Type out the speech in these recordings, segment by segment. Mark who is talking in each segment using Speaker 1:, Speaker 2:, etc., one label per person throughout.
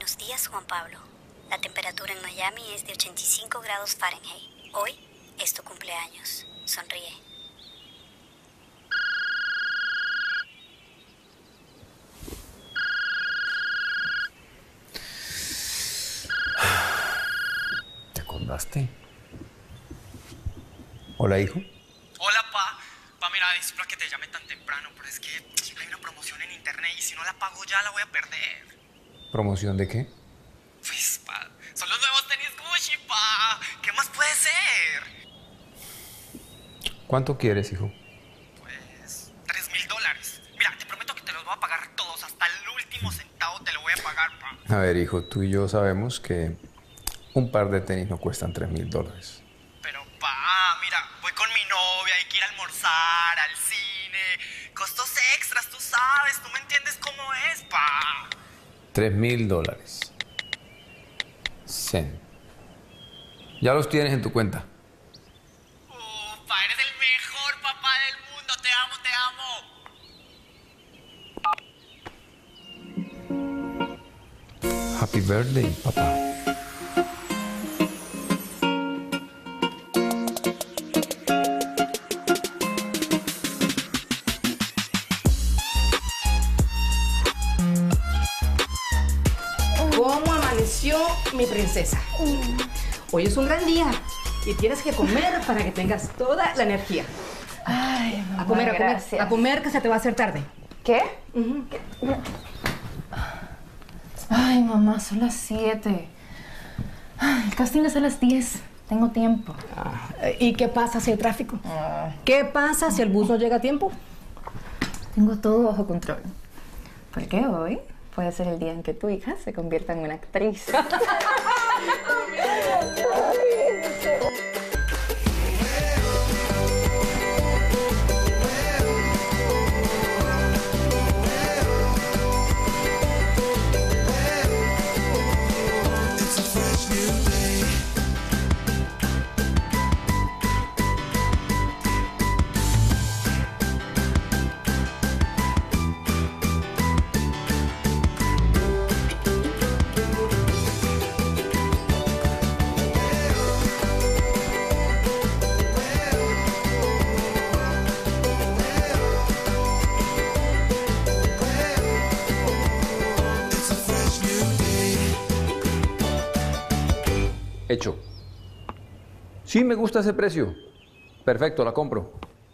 Speaker 1: Buenos días, Juan Pablo. La temperatura en Miami es de 85 grados Fahrenheit. Hoy es tu cumpleaños. Sonríe.
Speaker 2: ¿Te acordaste? Hola, hijo.
Speaker 3: Hola, pa. Pa, mira, disculpa que te llame tan temprano, pero es que hay una promoción en internet y si no la pago ya la voy a perder.
Speaker 2: ¿Promoción de qué?
Speaker 3: Pues, pa, son los nuevos tenis Gucci, pa. ¿Qué más puede ser?
Speaker 2: ¿Cuánto quieres, hijo?
Speaker 3: Pues, $3,000. Mira, te prometo que te los voy a pagar todos. Hasta el último centavo te lo voy a pagar, pa.
Speaker 2: A ver, hijo, tú y yo sabemos que un par de tenis no cuestan $3,000.
Speaker 3: Pero, pa, mira, voy con mi novia, hay que ir a almorzar, al cine. Costos extras, tú sabes, tú me entiendes cómo es, pa.
Speaker 2: $3,000. Zen. Ya los tienes en tu cuenta.
Speaker 3: Pa, eres el mejor papá del mundo. Te amo, te amo.
Speaker 2: Happy birthday, papá.
Speaker 4: ¿Cómo amaneció mi princesa? Hoy es un gran día y tienes que comer para que tengas toda la energía.
Speaker 5: Ay, mamá,
Speaker 4: A comer,
Speaker 5: gracias.
Speaker 4: a comer que se te va a hacer tarde.
Speaker 5: ¿Qué? Ay, mamá, son las 7. Ay, el casting es a las 10. Tengo tiempo.
Speaker 4: ¿Y qué pasa si hay tráfico? ¿Qué pasa si el bus no llega a tiempo?
Speaker 5: Tengo todo bajo control. Porque hoy puede ser el día en que tu hija se convierta en una actriz.
Speaker 2: Hecho. Sí, me gusta ese precio. Perfecto, la compro.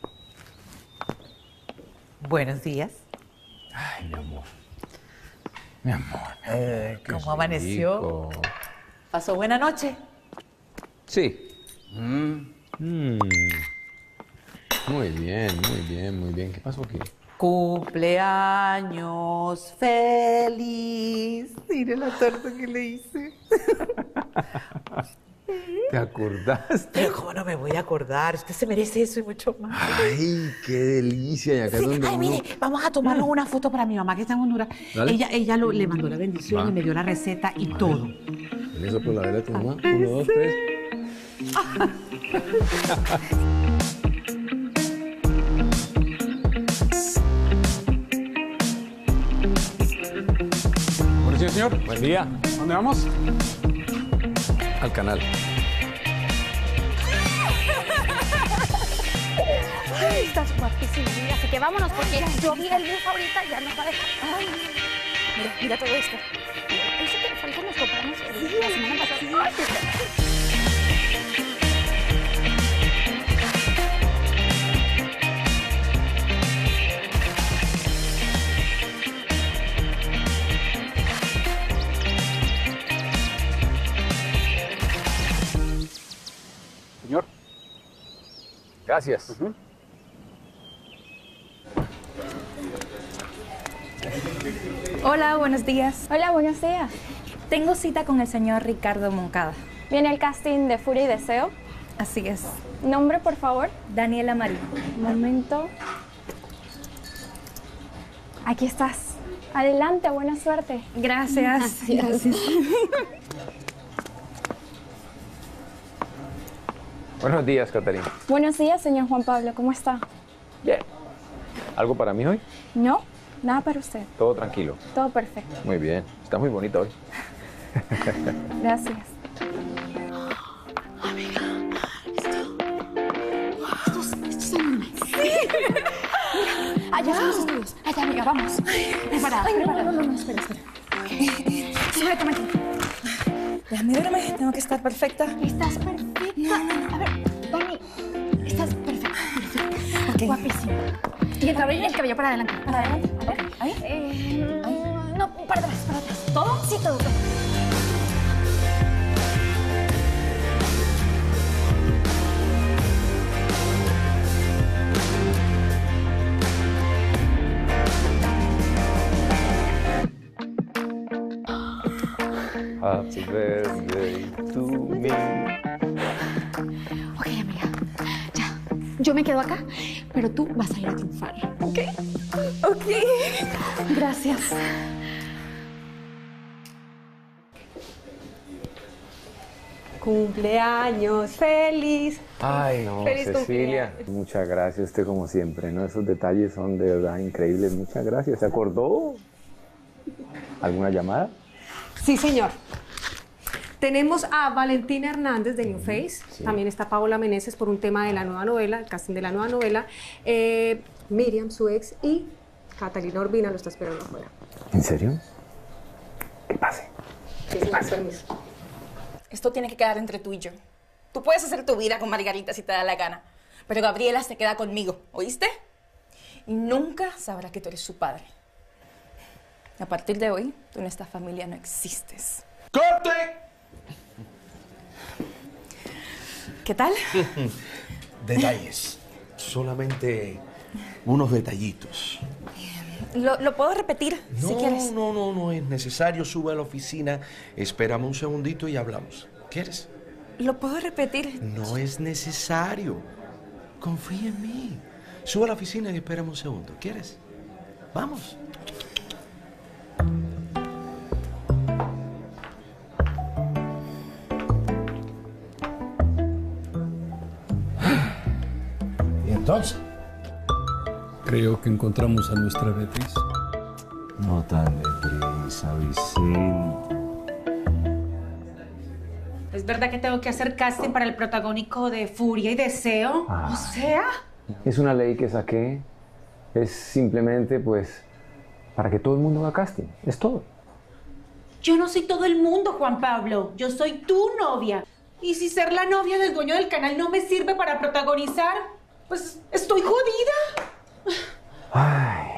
Speaker 6: Buenos días.
Speaker 2: Ay, mi amor. Mi amor. Qué
Speaker 6: ¿Cómo amaneció?
Speaker 2: rico.
Speaker 6: ¿Pasó buena noche?
Speaker 2: Sí. Muy bien, muy bien, muy bien. ¿Qué pasó aquí?
Speaker 6: Cumpleaños feliz. Mire la torta que le hice.
Speaker 2: ¿Te acordaste?
Speaker 6: Pero cómo no me voy a acordar. Usted se merece eso y mucho más.
Speaker 2: Ay, qué delicia. Y acá
Speaker 6: Sí.
Speaker 2: es donde
Speaker 6: Ay,
Speaker 2: uno-
Speaker 6: mire, vamos a tomarnos una foto para mi mamá que está en Honduras.
Speaker 2: Dale.
Speaker 6: Ella le mandó la bendición
Speaker 2: Va.
Speaker 6: y me dio la receta y todo.
Speaker 2: Con eso por la vela a tu mamá. 1, 2, 3.
Speaker 7: Buenos días, señor.
Speaker 2: Buen día.
Speaker 7: ¿Dónde vamos?
Speaker 2: Al canal.
Speaker 8: Ay, estás guapísima, así que vámonos porque yo vi el bus ahorita y ya no va a dejar. Ay, mira todo esto. Eso que fue nos compramos la semana pasada.
Speaker 7: Señor.
Speaker 2: Gracias.
Speaker 9: Hola, buenos días.
Speaker 8: Hola, buenos días.
Speaker 9: Tengo cita con el señor Ricardo Moncada.
Speaker 8: ¿Viene el casting de Furia y Deseo?
Speaker 9: Así es.
Speaker 8: Nombre, por favor.
Speaker 9: Daniela Marín.
Speaker 8: Un momento. Aquí estás. Adelante, buena suerte.
Speaker 9: Gracias.
Speaker 8: Gracias.
Speaker 2: Buenos días, Caterina.
Speaker 8: Buenos días, señor Juan Pablo. ¿Cómo está?
Speaker 2: Bien. ¿Algo para mí hoy?
Speaker 8: No, nada para usted.
Speaker 2: Todo tranquilo.
Speaker 8: Todo perfecto.
Speaker 2: Muy bien. Está muy bonita hoy.
Speaker 9: Gracias.
Speaker 8: Esto es enorme. ¡Sí! Allá son los estudios. Allá, amiga, vamos. Preparada.
Speaker 9: Ay, no, espera.
Speaker 8: Súbete, Maki.
Speaker 9: Déjame verme, tengo que estar perfecta.
Speaker 8: Estás perfecta. A ver, Dani, estás perfecta.
Speaker 9: Ok.
Speaker 8: Guapísima. Y el cabello para adelante. Para adelante. A ver. ¿Ahí? No, para atrás. ¿Todo? Sí, todo.
Speaker 2: Happy birthday to me.
Speaker 8: Ok, amiga. Ya. Yo me quedo acá, pero tú vas a ir a triunfar. ¿Ok?
Speaker 9: Ok. Gracias.
Speaker 4: Cumpleaños feliz.
Speaker 2: Ay, no,
Speaker 4: Feliz
Speaker 2: Cecilia.
Speaker 4: cumpleaños.
Speaker 2: Muchas gracias, usted como siempre, ¿no? Esos detalles son de verdad increíbles. Muchas gracias. ¿Se acordó? ¿Alguna llamada?
Speaker 4: Sí, señor. Tenemos a Valentina Hernández de New Face.
Speaker 2: Sí.
Speaker 4: También está Paola Meneses por un tema de la nueva novela, el casting de la nueva novela. Miriam, su ex, y Catalina Urbina lo está esperando afuera.
Speaker 2: ¿En serio? ¿Qué pase?
Speaker 4: Sí, señor, permiso.
Speaker 9: Esto tiene que quedar entre tú y yo. Tú puedes hacer tu vida con Margarita si te da la gana, pero Gabriela se queda conmigo, ¿oíste? Y nunca sabrá que tú eres su padre. A partir de hoy, tú en esta familia no existes.
Speaker 10: ¡Corte!
Speaker 9: ¿Qué tal?
Speaker 10: Detalles. Solamente unos detallitos.
Speaker 9: Lo puedo repetir si quieres.
Speaker 10: No es necesario. Sube a la oficina, espérame un segundito y hablamos. ¿Quieres?
Speaker 9: Lo puedo repetir.
Speaker 10: No es necesario. Confía en mí. Sube a la oficina y espérame un segundo. ¿Quieres? Vamos. ¿Y entonces?
Speaker 11: Creo que encontramos a nuestra Beatriz.
Speaker 10: No tan deprisa, Vicente.
Speaker 12: ¿Es verdad que tengo que hacer casting para el protagónico de Furia y Deseo?
Speaker 2: Ah.
Speaker 12: O sea...
Speaker 2: Es una ley que saqué. Es simplemente, pues, para que todo el mundo haga casting. Es todo.
Speaker 12: Yo no soy todo el mundo, Juan Pablo. Yo soy tu novia. Y si ser la novia del dueño del canal no me sirve para protagonizar, pues estoy jodida.
Speaker 2: Ay.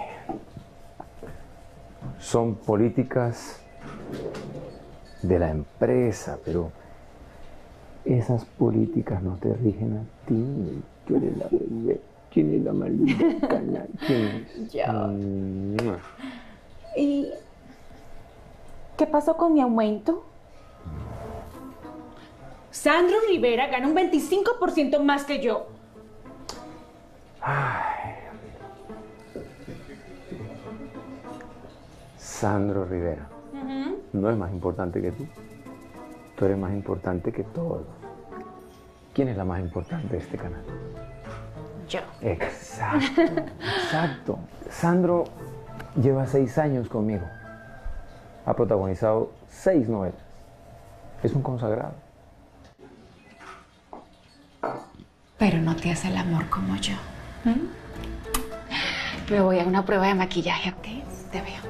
Speaker 2: Son políticas de la empresa, pero esas políticas no te rigen a ti. Tú eres la bebé. ¿Quién es la maldita del canal? ¿Quién es?
Speaker 8: Yo. ¿Y qué pasó con mi aumento?
Speaker 12: Sandro Rivera gana un 25% más que yo.
Speaker 2: Ay. Sandro Rivera. No es más importante que tú. Tú eres más importante que todo. ¿Quién es la más importante de este canal?
Speaker 8: Yo.
Speaker 2: Exacto, exacto. Sandro lleva 6 años conmigo. Ha protagonizado 6 novelas. Es un consagrado.
Speaker 8: Pero no te hace el amor como yo. Me voy a una prueba de maquillaje, ¿ok? Te veo.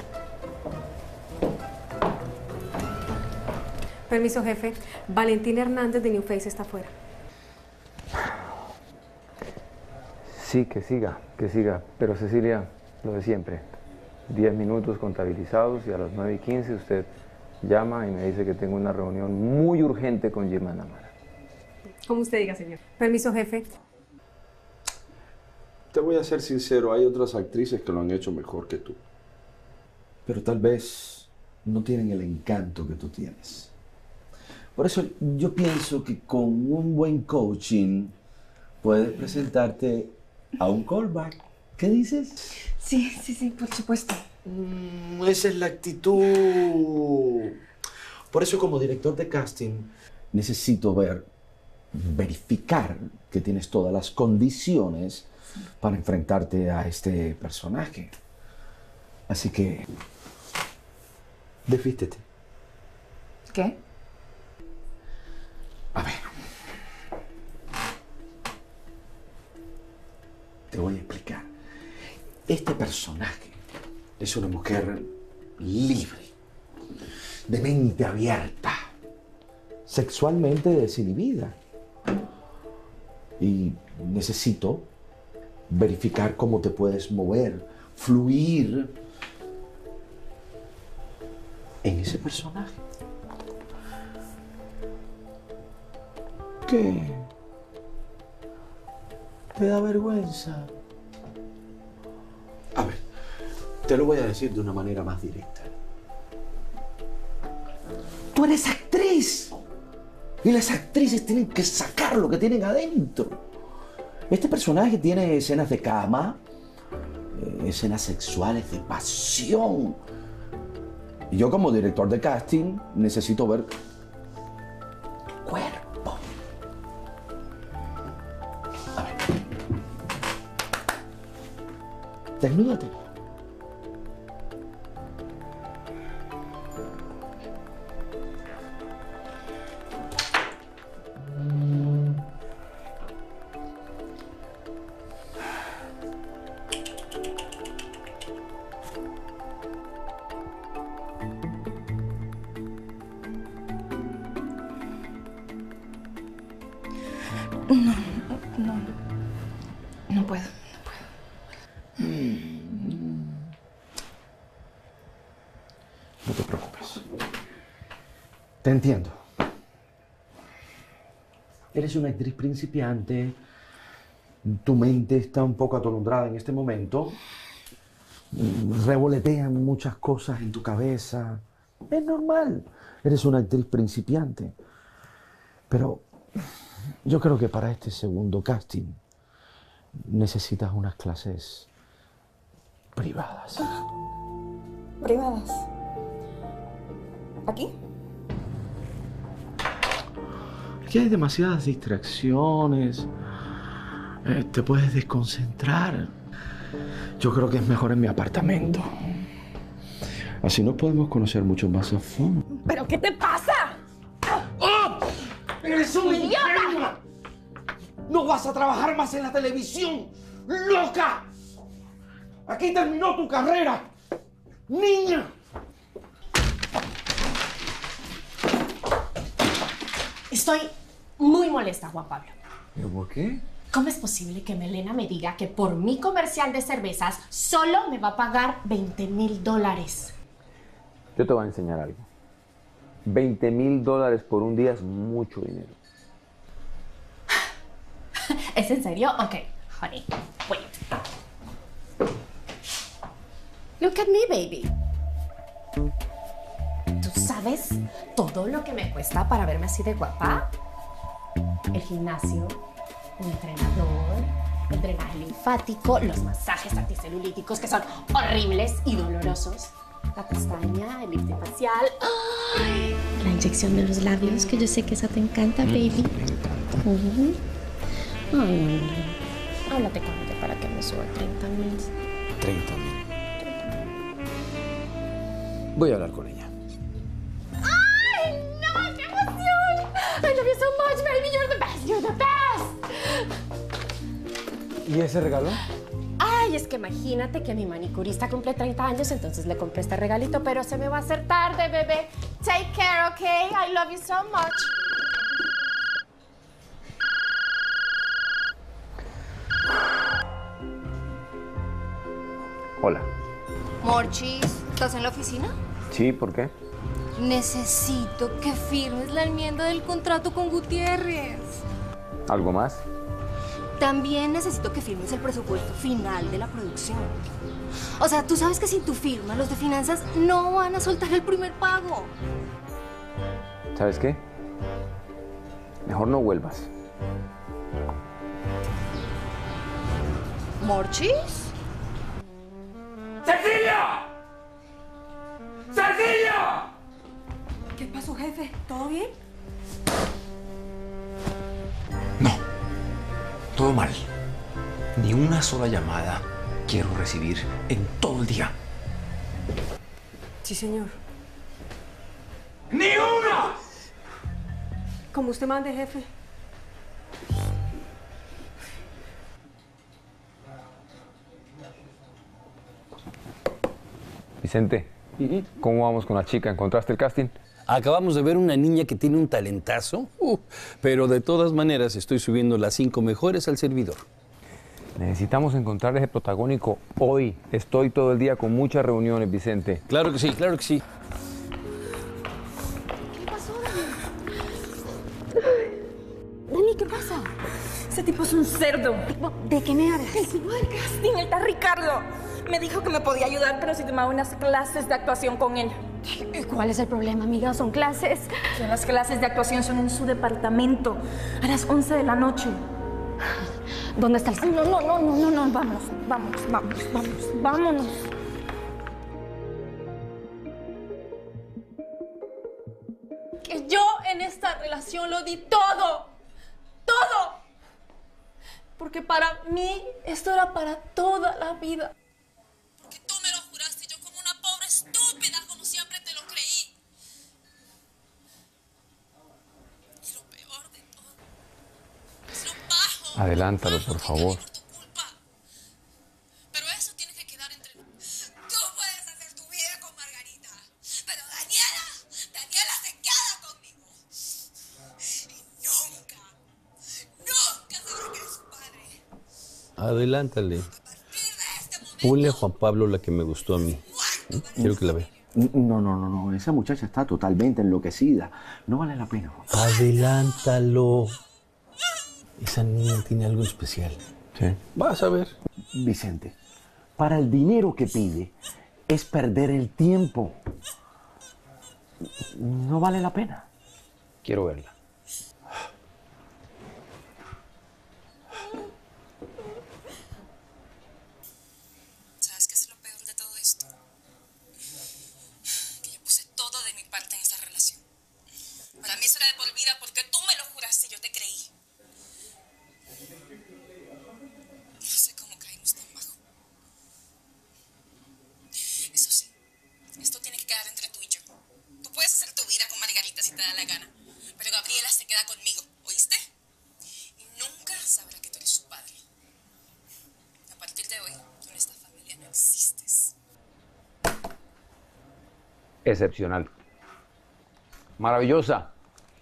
Speaker 4: Permiso, jefe. Valentina Hernández de New Face está afuera.
Speaker 2: Sí, que siga. Pero Cecilia, lo de siempre. 10 minutos contabilizados y a las 9:15 usted llama y me dice que tengo una reunión muy urgente con Germán Amara.
Speaker 4: Como usted diga, señor. Permiso, jefe.
Speaker 13: Te voy a ser sincero, hay otras actrices que lo han hecho mejor que tú.
Speaker 10: Pero tal vez no tienen el encanto que tú tienes. Por eso yo pienso que con un buen coaching puedes presentarte a un callback. ¿Qué dices?
Speaker 9: Sí, por supuesto.
Speaker 10: Esa es la actitud. Por eso como director de casting necesito verificar que tienes todas las condiciones para enfrentarte a este personaje. Así que, desvístete.
Speaker 5: ¿Qué?
Speaker 10: A ver. Te voy a explicar. Este personaje es una mujer libre, de mente abierta, sexualmente desinhibida. Y necesito verificar cómo te puedes mover, fluir en ese personaje. ¿Qué? ¿Te da vergüenza? A ver, te lo voy a decir de una manera más directa. Tú eres actriz. Y las actrices tienen que sacar lo que tienen adentro. Este personaje tiene escenas de cama, escenas sexuales de pasión. Y yo como director de casting necesito ver tu cuerpo. A ver. Desnúdate.
Speaker 5: No puedo.
Speaker 10: No te preocupes. Te entiendo. Eres una actriz principiante. Tu mente está un poco atolondrada en este momento. Revolotean muchas cosas en tu cabeza. Es normal. Eres una actriz principiante. Pero yo creo que para este segundo casting necesitas unas clases privadas.
Speaker 9: ¿Privadas? ¿Aquí?
Speaker 10: Aquí hay demasiadas distracciones. Te puedes desconcentrar. Yo creo que es mejor en mi apartamento. Así nos podemos conocer mucho más a fondo.
Speaker 9: ¿Pero qué te pasa?
Speaker 10: ¡Oh! ¡Eres una
Speaker 9: ¡Idiota!
Speaker 10: ingenua! ¡No vas a trabajar más en la televisión! ¡Loca! Aquí terminó tu carrera. ¡Niña!
Speaker 14: Estoy muy molesta, Juan Pablo.
Speaker 2: ¿Pero por qué?
Speaker 14: ¿Cómo es posible que Melena me diga que por mi comercial de cervezas solo me va a pagar $20,000?
Speaker 2: Yo te voy a enseñar algo. $20,000 por un día es mucho dinero.
Speaker 14: ¿Es en serio? Ok, honey, wait. Look at me, baby. ¿Tú sabes todo lo que me cuesta para verme así de guapa? El gimnasio, un entrenador, el drenaje linfático, los masajes anticelulíticos que son horribles y dolorosos, la pestaña, el lifting facial, ¡ay! La inyección de los labios, que yo sé que esa te encanta, baby.
Speaker 2: Me encanta.
Speaker 14: Ay, no. Háblate con ella para que me suba 30,000.
Speaker 2: 30,000. Voy a hablar con ella.
Speaker 14: ¡Ay, no! ¡Qué emoción! I love you so much, baby. You're the best. You're the best.
Speaker 2: ¿Y ese regalo?
Speaker 14: Ay, es que imagínate que mi manicurista cumple 30 años, entonces le compré este regalito, pero se me va a hacer tarde, bebé. Take care, okay? I love you so much.
Speaker 2: Hola.
Speaker 15: Morchis, ¿estás en la oficina?
Speaker 2: Sí, ¿por qué?
Speaker 15: Necesito que firmes la enmienda del contrato con Gutiérrez.
Speaker 2: ¿Algo más?
Speaker 15: También necesito que firmes el presupuesto final de la producción. O sea, tú sabes que sin tu firma los de finanzas no van a soltar el primer pago.
Speaker 2: ¿Sabes qué? Mejor no vuelvas.
Speaker 15: ¿Morchis?
Speaker 16: ¡Cecilia! ¡Cecilia!
Speaker 4: ¿Qué pasó, jefe? ¿Todo bien?
Speaker 11: Todo mal. Ni una sola llamada quiero recibir en todo el día.
Speaker 4: Sí, señor.
Speaker 11: ¡Ni una!
Speaker 4: Como usted mande, jefe.
Speaker 11: Vicente, ¿cómo vamos con la chica? ¿Encontraste el casting?
Speaker 16: Acabamos de ver una niña que tiene un talentazo, pero de todas maneras estoy subiendo las 5 mejores al servidor.
Speaker 11: Necesitamos encontrar ese protagónico hoy. Estoy todo el día con muchas reuniones, Vicente.
Speaker 16: Claro que sí, claro que sí.
Speaker 15: ¿Qué pasó, Dani? Dani, ¿qué pasa?
Speaker 9: Ese tipo es un cerdo.
Speaker 15: ¿De qué me hablas?
Speaker 9: El tipo del casting, el tal Ricardo. Me dijo que me podía ayudar, pero si tomaba unas clases de actuación con él.
Speaker 15: ¿Y cuál es el problema, amiga? ¿Son clases?
Speaker 9: Que las clases de actuación son en su departamento, a las 11 de la noche.
Speaker 15: ¿Dónde está el...
Speaker 9: No, vámonos. Que yo en esta relación lo di todo. Porque para mí esto era para toda la vida. Porque tú me lo juraste, yo como una pobre estúpida, como siempre te lo creí. Y lo peor de todo es lo bajo.
Speaker 11: Adelántalo, por favor.
Speaker 9: Pero eso tiene que quedar entre nosotros. Tú puedes hacer tu vida con Margarita, pero Daniela se queda conmigo. Y nunca sabrá que eres su padre.
Speaker 16: Adelántale. Ponle a Juan Pablo la que me gustó a mí. Quiero que la vea.
Speaker 10: No. Esa muchacha está totalmente enloquecida. No vale la pena.
Speaker 16: Adelántalo. Esa niña tiene algo especial.
Speaker 11: Sí.
Speaker 16: Vas a ver.
Speaker 10: Vicente, para el dinero que pide es perder el tiempo. No vale la pena.
Speaker 11: Quiero verla.
Speaker 9: ¿Sabes qué es lo peor de todo esto? Que yo puse todo de mi parte en esta relación. Para mí eso era de por vida porque tú me lo juraste y yo te creí. No sé cómo caímos tan bajo. Eso sí, esto tiene que quedar entre tú y yo. Tú puedes hacer tu vida con Margarita si te da la gana, pero Gabriela se queda conmigo, ¿oíste? Y nunca sabrá que tú eres su padre. A partir de hoy, tú en esta familia no existes.
Speaker 11: Excepcional. Maravillosa.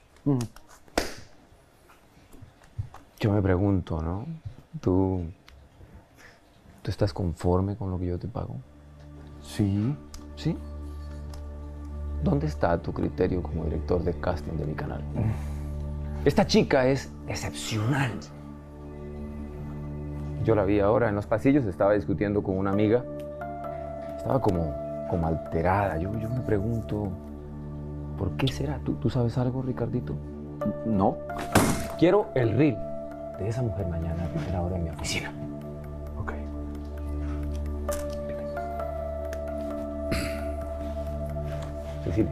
Speaker 11: Yo me pregunto, ¿no? ¿Tú estás conforme con lo que yo te pago?
Speaker 10: Sí.
Speaker 11: ¿Sí? ¿Dónde está tu criterio como director de casting de mi canal? Esta chica es excepcional. Yo la vi ahora en los pasillos, estaba discutiendo con una amiga. Estaba como alterada. Yo me pregunto, ¿por qué será? ¿Tú sabes algo, Ricardito?
Speaker 10: No.
Speaker 11: Quiero el reel de esa mujer mañana a primera hora en mi oficina.
Speaker 10: Ok.
Speaker 11: Cecilia.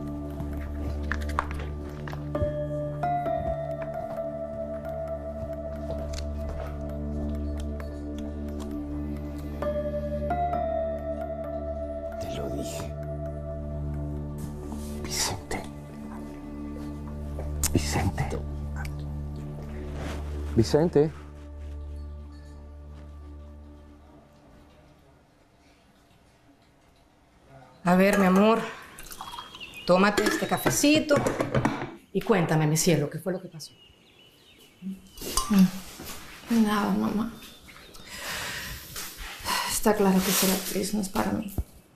Speaker 10: Te lo dije. Vicente.
Speaker 11: Vicente.
Speaker 14: A ver, mi amor, tómate este cafecito y cuéntame, mi cielo, ¿qué fue lo que pasó?
Speaker 5: Nada, mamá. Está claro que ser actriz no es para mí.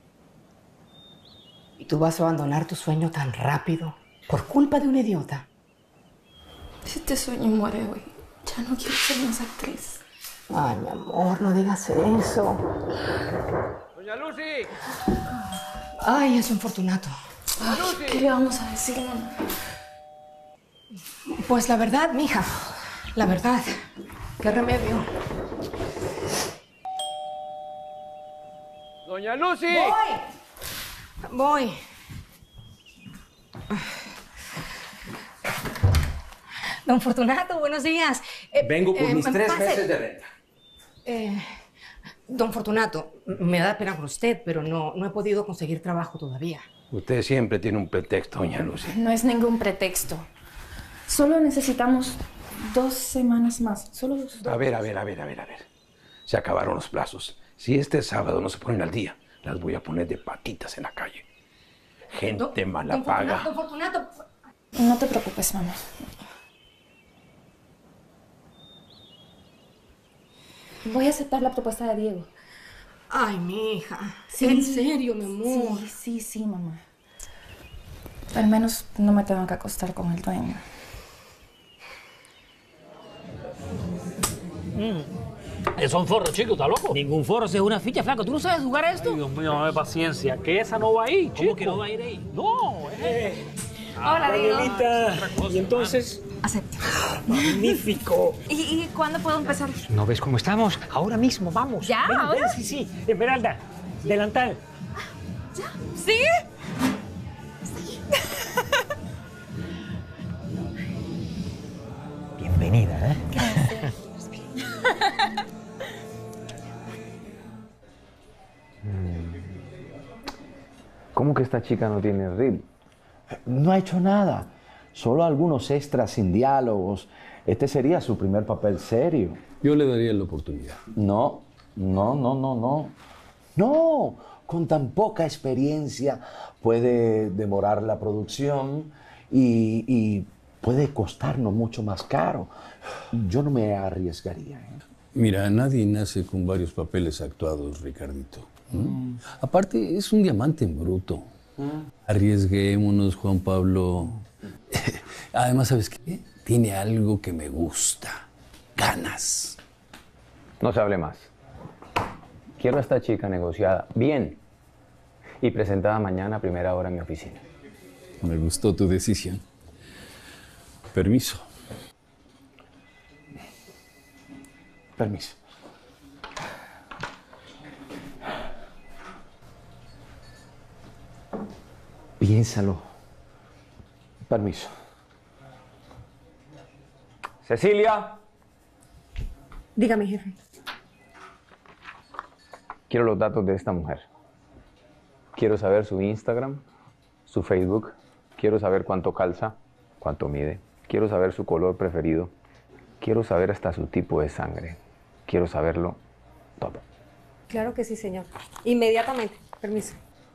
Speaker 14: ¿Y tú vas a abandonar tu sueño tan rápido por culpa de un idiota?
Speaker 5: Si este sueño muere hoy, ya no quiero ser más actriz.
Speaker 14: Ay, mi amor, no digas eso.
Speaker 11: ¡Doña Lucy!
Speaker 14: Ay, es un Fortunato.
Speaker 5: Ay, ¿qué le vamos a decir, mamá?
Speaker 14: Pues la verdad, mija, la verdad. ¿Qué remedio?
Speaker 11: ¡Doña Lucy!
Speaker 14: Voy. Don Fortunato, buenos días.
Speaker 11: Vengo por mis 3
Speaker 14: pase.
Speaker 11: meses de renta.
Speaker 14: Don Fortunato, me da pena por usted, pero no he podido conseguir trabajo todavía.
Speaker 16: Usted siempre tiene un pretexto, doña Lucy.
Speaker 9: No es ningún pretexto. Solo necesitamos 2 semanas más. Solo 2.
Speaker 16: A ver. Se acabaron los plazos. Si este sábado no se ponen al día, las voy a poner de patitas en la calle. Gente mala paga.
Speaker 15: Don Fortunato.
Speaker 9: No te preocupes, mamá. Voy a aceptar la propuesta de Diego.
Speaker 15: Ay, mi hija.
Speaker 9: Sí.
Speaker 15: En serio, mi amor.
Speaker 9: Sí, mamá. Al menos no me tengo que acostar con el dueño.
Speaker 17: Son forros, chico, ¿está loco?
Speaker 18: Ningún foro, es una ficha, flaco. ¿Tú no sabes jugar a esto?
Speaker 17: Ay, Dios mío, dame paciencia. Que esa no va ahí, chico.
Speaker 18: ¿Cómo que no va a ir ahí?
Speaker 17: No,
Speaker 9: Hola, Diego.
Speaker 17: Danielita. Y entonces...
Speaker 9: Acepto.
Speaker 17: Magnífico.
Speaker 9: ¿Y cuándo puedo empezar?
Speaker 17: ¿No ves cómo estamos? Ahora mismo, vamos.
Speaker 9: ¿Ya?
Speaker 17: Ven,
Speaker 9: ¿Ahora?
Speaker 17: sí. Esmeralda, delantal.
Speaker 9: ¿Ya? ¿Sí?
Speaker 17: Bienvenida, ¿eh?
Speaker 9: Gracias.
Speaker 2: ¿Cómo que esta chica no tiene reel?
Speaker 10: No ha hecho nada, solo algunos extras sin diálogos. Este sería su primer papel serio.
Speaker 16: Yo le daría la oportunidad.
Speaker 10: No, con tan poca experiencia puede demorar la producción y puede costarnos mucho más caro. Yo no me arriesgaría.
Speaker 16: Mira, nadie nace con varios papeles actuados, Ricardito. Aparte, es un diamante en bruto. Arriesguémonos, Juan Pablo. Además, ¿sabes qué? Tiene algo que me gusta. Ganas.
Speaker 2: No se hable más. Quiero a esta chica negociada bien y presentada mañana a primera hora en mi oficina.
Speaker 16: Me gustó tu decisión. Permiso.
Speaker 10: Permiso. Piénsalo. Permiso.
Speaker 2: Cecilia.
Speaker 4: Dígame, jefe.
Speaker 2: Quiero los datos de esta mujer. Quiero saber su Instagram, su Facebook. Quiero saber cuánto calza, cuánto mide. Quiero saber su color preferido. Quiero saber hasta su tipo de sangre. Quiero saberlo todo.
Speaker 4: Claro que sí, señor. Inmediatamente. Permiso.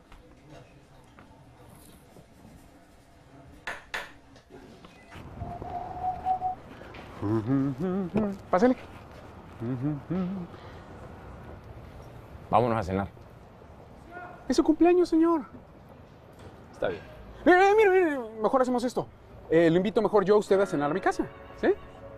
Speaker 7: Pásale.
Speaker 2: Vámonos a cenar.
Speaker 7: Es su cumpleaños, señor.
Speaker 2: Está bien.
Speaker 7: Mira, mejor hacemos esto. Lo invito mejor yo a usted a cenar a mi casa, ¿sí?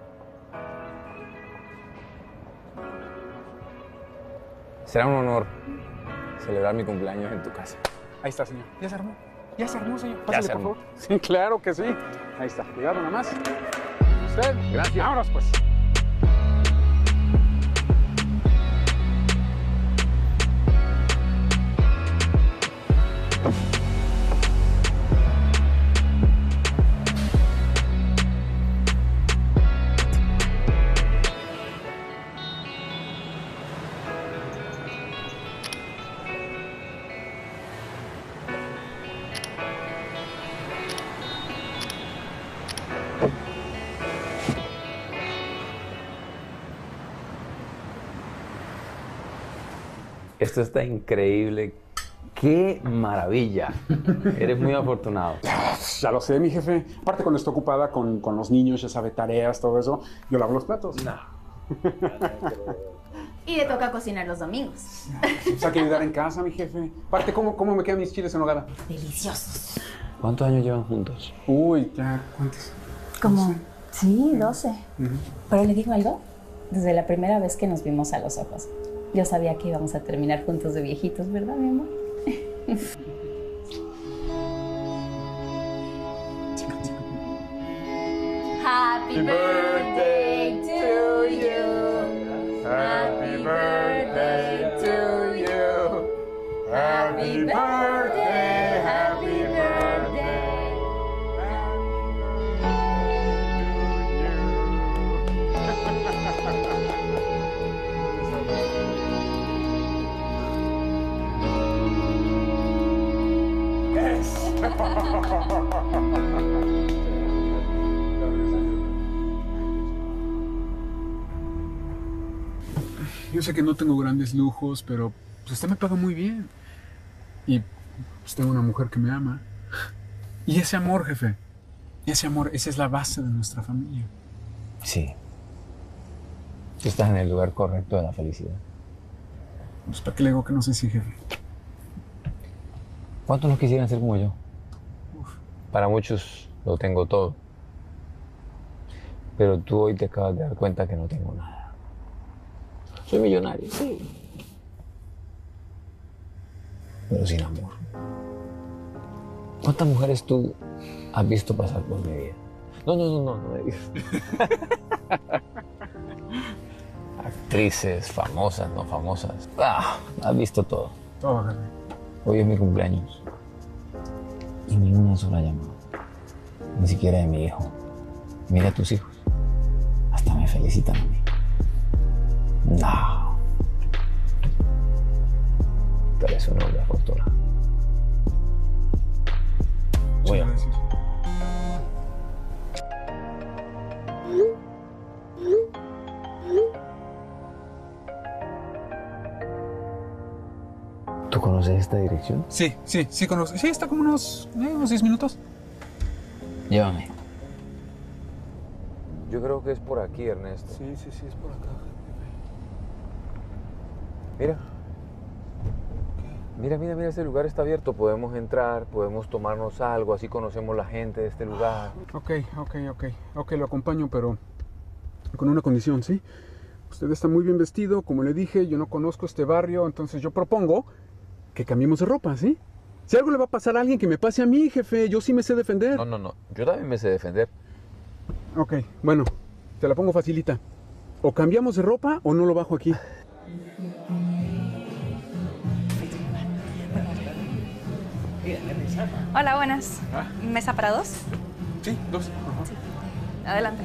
Speaker 2: Será un honor celebrar mi cumpleaños en tu casa.
Speaker 7: Ahí está, señor. Ya se armó. Ya se armó, señor.
Speaker 2: Ya
Speaker 7: Pásale,
Speaker 2: se
Speaker 7: por
Speaker 2: armó.
Speaker 7: favor. Sí, claro que sí. Ahí está. Cuidado nada más. Usted.
Speaker 2: Gracias.
Speaker 7: Vámonos, pues.
Speaker 2: Esto está increíble. ¡Qué maravilla! Eres muy afortunado.
Speaker 7: Ya lo sé, mi jefe. Aparte, cuando está ocupada con los niños, ya sabe, tareas, todo eso, yo lavo los platos. No.
Speaker 5: Y le toca cocinar los domingos.
Speaker 7: Pues hay que ayudar en casa, mi jefe. Aparte, ¿cómo me quedan mis chiles en nogada?
Speaker 5: Deliciosos.
Speaker 2: ¿Cuántos años llevan juntos?
Speaker 7: Uy, ya, ¿cuántos?
Speaker 5: Como, sí, 12. Pero le digo algo, desde la primera vez que nos vimos a los ojos, yo sabía que íbamos a terminar juntos de viejitos, ¿verdad, mi amor? Happy birthday to you. Happy birthday to you. Happy birthday, happy birthday.
Speaker 7: Eso. Yo sé que no tengo grandes lujos, pero pues usted me paga muy bien. Y pues tengo una mujer que me ama. Y ese amor, jefe, ese amor, esa es la base de nuestra familia.
Speaker 11: Sí. Tú estás en el lugar correcto de la felicidad.
Speaker 7: Pues para qué le digo que no sé si, jefe.
Speaker 11: ¿Cuántos no quisieran ser como yo? Para muchos lo tengo todo. Pero tú hoy te acabas de dar cuenta que no tengo nada. Soy millonario, sí. Pero sin amor. ¿Cuántas mujeres tú has visto pasar por mi vida? No me digas. Actrices, famosas, no famosas. Has visto todo.
Speaker 7: Todo, jefe.
Speaker 11: Hoy es mi cumpleaños. Y ni una sola llamada. Ni siquiera de mi hijo. Mira a tus hijos. Hasta me felicitan a mí. No. Tú eres un hombre afortunado. Voy a... ¿Tú conoces esta dirección?
Speaker 7: Sí, conozco. Sí, está como unos 10 minutos.
Speaker 11: Llévame. Yo creo que es por aquí, Ernesto.
Speaker 7: Sí, es por acá.
Speaker 11: Mira, este lugar está abierto. Podemos entrar, podemos tomarnos algo, así conocemos la gente de este lugar.
Speaker 7: Ok, lo acompaño, pero con una condición, ¿sí? Usted está muy bien vestido, como le dije, yo no conozco este barrio, entonces yo propongo que cambiemos de ropa, ¿sí? Si algo le va a pasar a alguien, que me pase a mí, jefe, yo sí me sé defender.
Speaker 11: No, yo también me sé defender.
Speaker 7: Ok, bueno, te la pongo facilita. O cambiamos de ropa o no lo bajo aquí.
Speaker 9: Hola, buenas. ¿Mesa para dos?
Speaker 7: Sí, dos.
Speaker 9: Sí. Adelante.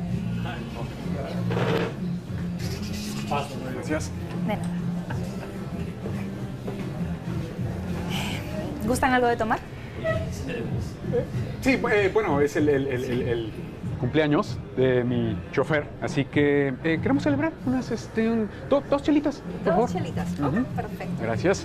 Speaker 7: Gracias.
Speaker 9: De nada. ¿Gustan algo de tomar?
Speaker 7: Sí, bueno, es el cumpleaños de mi chofer, así que queremos celebrar unas, dos chelitas, por favor.
Speaker 9: Dos chelitas. Perfecto.
Speaker 7: Gracias.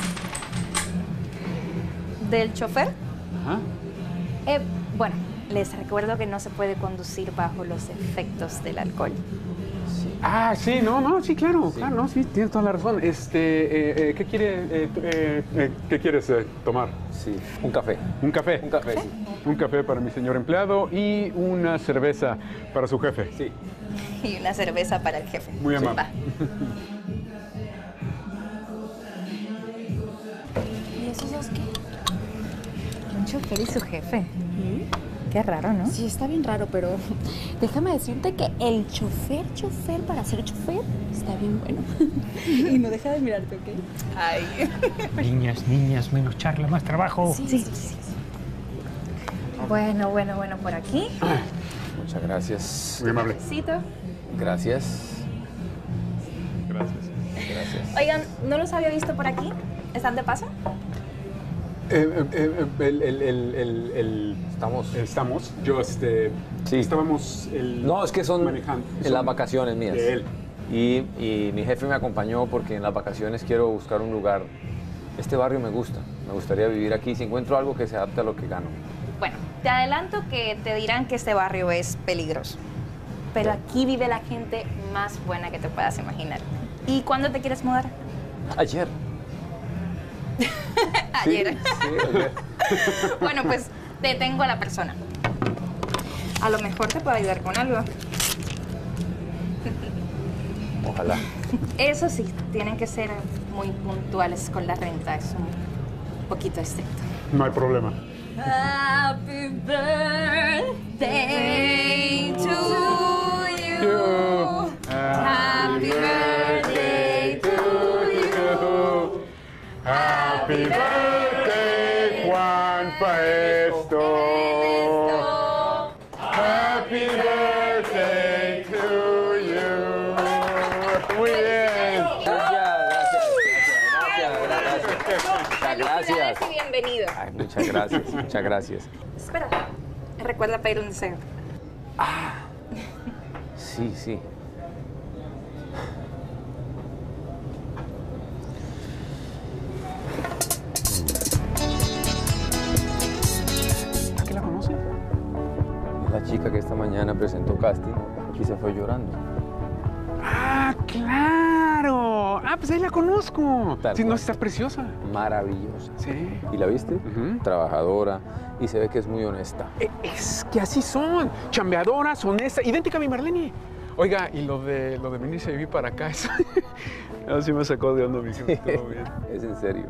Speaker 9: ¿Del chofer?
Speaker 7: Ajá.
Speaker 9: Bueno, les recuerdo que no se puede conducir bajo los efectos del alcohol.
Speaker 7: Sí, sí, claro, no, sí, tienes toda la razón. ¿Qué quieres tomar?
Speaker 11: Sí, un café.
Speaker 7: ¿Un café?
Speaker 11: Un café, sí.
Speaker 7: Un café para mi señor empleado y una cerveza para su jefe.
Speaker 11: Sí.
Speaker 9: Y una cerveza para el jefe.
Speaker 7: Muy amable.
Speaker 9: ¿Y esos dos qué? Un chofer y su jefe. Qué raro, ¿no?
Speaker 4: Sí, está bien raro, pero déjame decirte que el chofer para ser chofer está bien bueno. Y no deja de mirarte, ¿ok?
Speaker 9: Ay.
Speaker 17: Niñas, menos charla, más trabajo.
Speaker 9: Sí. Bueno, por aquí.
Speaker 11: Muchas gracias.
Speaker 7: Muy amable.
Speaker 11: Gracias.
Speaker 9: Oigan, ¿no los había visto por aquí? ¿Están de paso?
Speaker 7: Estamos. Yo, sí. Estábamos
Speaker 11: No, es que son
Speaker 7: manejando.
Speaker 11: en las vacaciones mías.
Speaker 7: De él.
Speaker 11: Y mi jefe me acompañó porque en las vacaciones quiero buscar un lugar. Este barrio me gusta. Me gustaría vivir aquí si encuentro algo que se adapte a lo que gano.
Speaker 9: Bueno, te adelanto que te dirán que este barrio es peligroso. Pero aquí vive la gente más buena que te puedas imaginar. ¿Y cuándo te quieres mudar?
Speaker 11: Ayer.
Speaker 9: Ayer.
Speaker 11: Sí, ayer.
Speaker 9: Bueno, pues te tengo a la persona. A lo mejor te puedo ayudar con algo.
Speaker 11: Ojalá.
Speaker 9: Eso sí, tienen que ser muy puntuales con la renta. Es un poquito estricto.
Speaker 7: No hay problema.
Speaker 9: Happy birthday to you. Happy birthday to you.
Speaker 7: Happy birthday, Juan Paesto. Happy birthday to you. Muy bien.
Speaker 11: Gracias. gracias.
Speaker 9: Felicidades y bienvenido.
Speaker 11: Ay, muchas gracias, muchas gracias.
Speaker 9: Espera, recuerda pedir un deseo.
Speaker 11: Sí, sí.
Speaker 7: ¿A qué la conoce?
Speaker 11: Es la chica que esta mañana presentó casting y se fue llorando.
Speaker 7: ¡Ah, claro! Ah, pues ahí la conozco.
Speaker 11: Tal
Speaker 7: Sí, no,
Speaker 11: cual.
Speaker 7: está preciosa.
Speaker 11: Maravillosa.
Speaker 7: Sí.
Speaker 11: ¿Y la viste? Trabajadora y se ve que es muy honesta.
Speaker 7: Es que así son. Chambeadoras, honestas, idéntica a mi Marlene. Oiga, y lo de venirse a vivir para acá, eso sí me sacó de onda, mi jefe. Todo bien.
Speaker 11: Es en serio.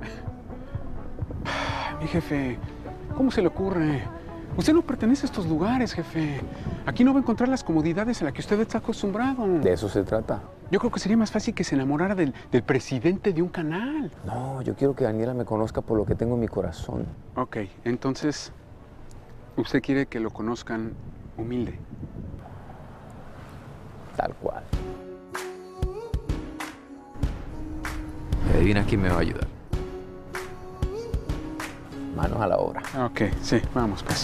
Speaker 7: Mi jefe, ¿cómo se le ocurre? Usted no pertenece a estos lugares, jefe. Aquí no va a encontrar las comodidades a las que usted está acostumbrado.
Speaker 11: De eso se trata.
Speaker 7: Yo creo que sería más fácil que se enamorara del presidente de un canal.
Speaker 11: No, yo quiero que Daniela me conozca por lo que tengo en mi corazón.
Speaker 7: Ok, entonces, usted quiere que lo conozcan humilde.
Speaker 11: Tal cual. Adivina quién me va a ayudar. Manos a la obra.
Speaker 7: Ok, sí, vamos pues.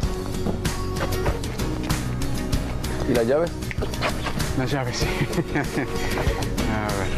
Speaker 11: ¿Y las llaves?
Speaker 7: Las llaves, sí. A ver.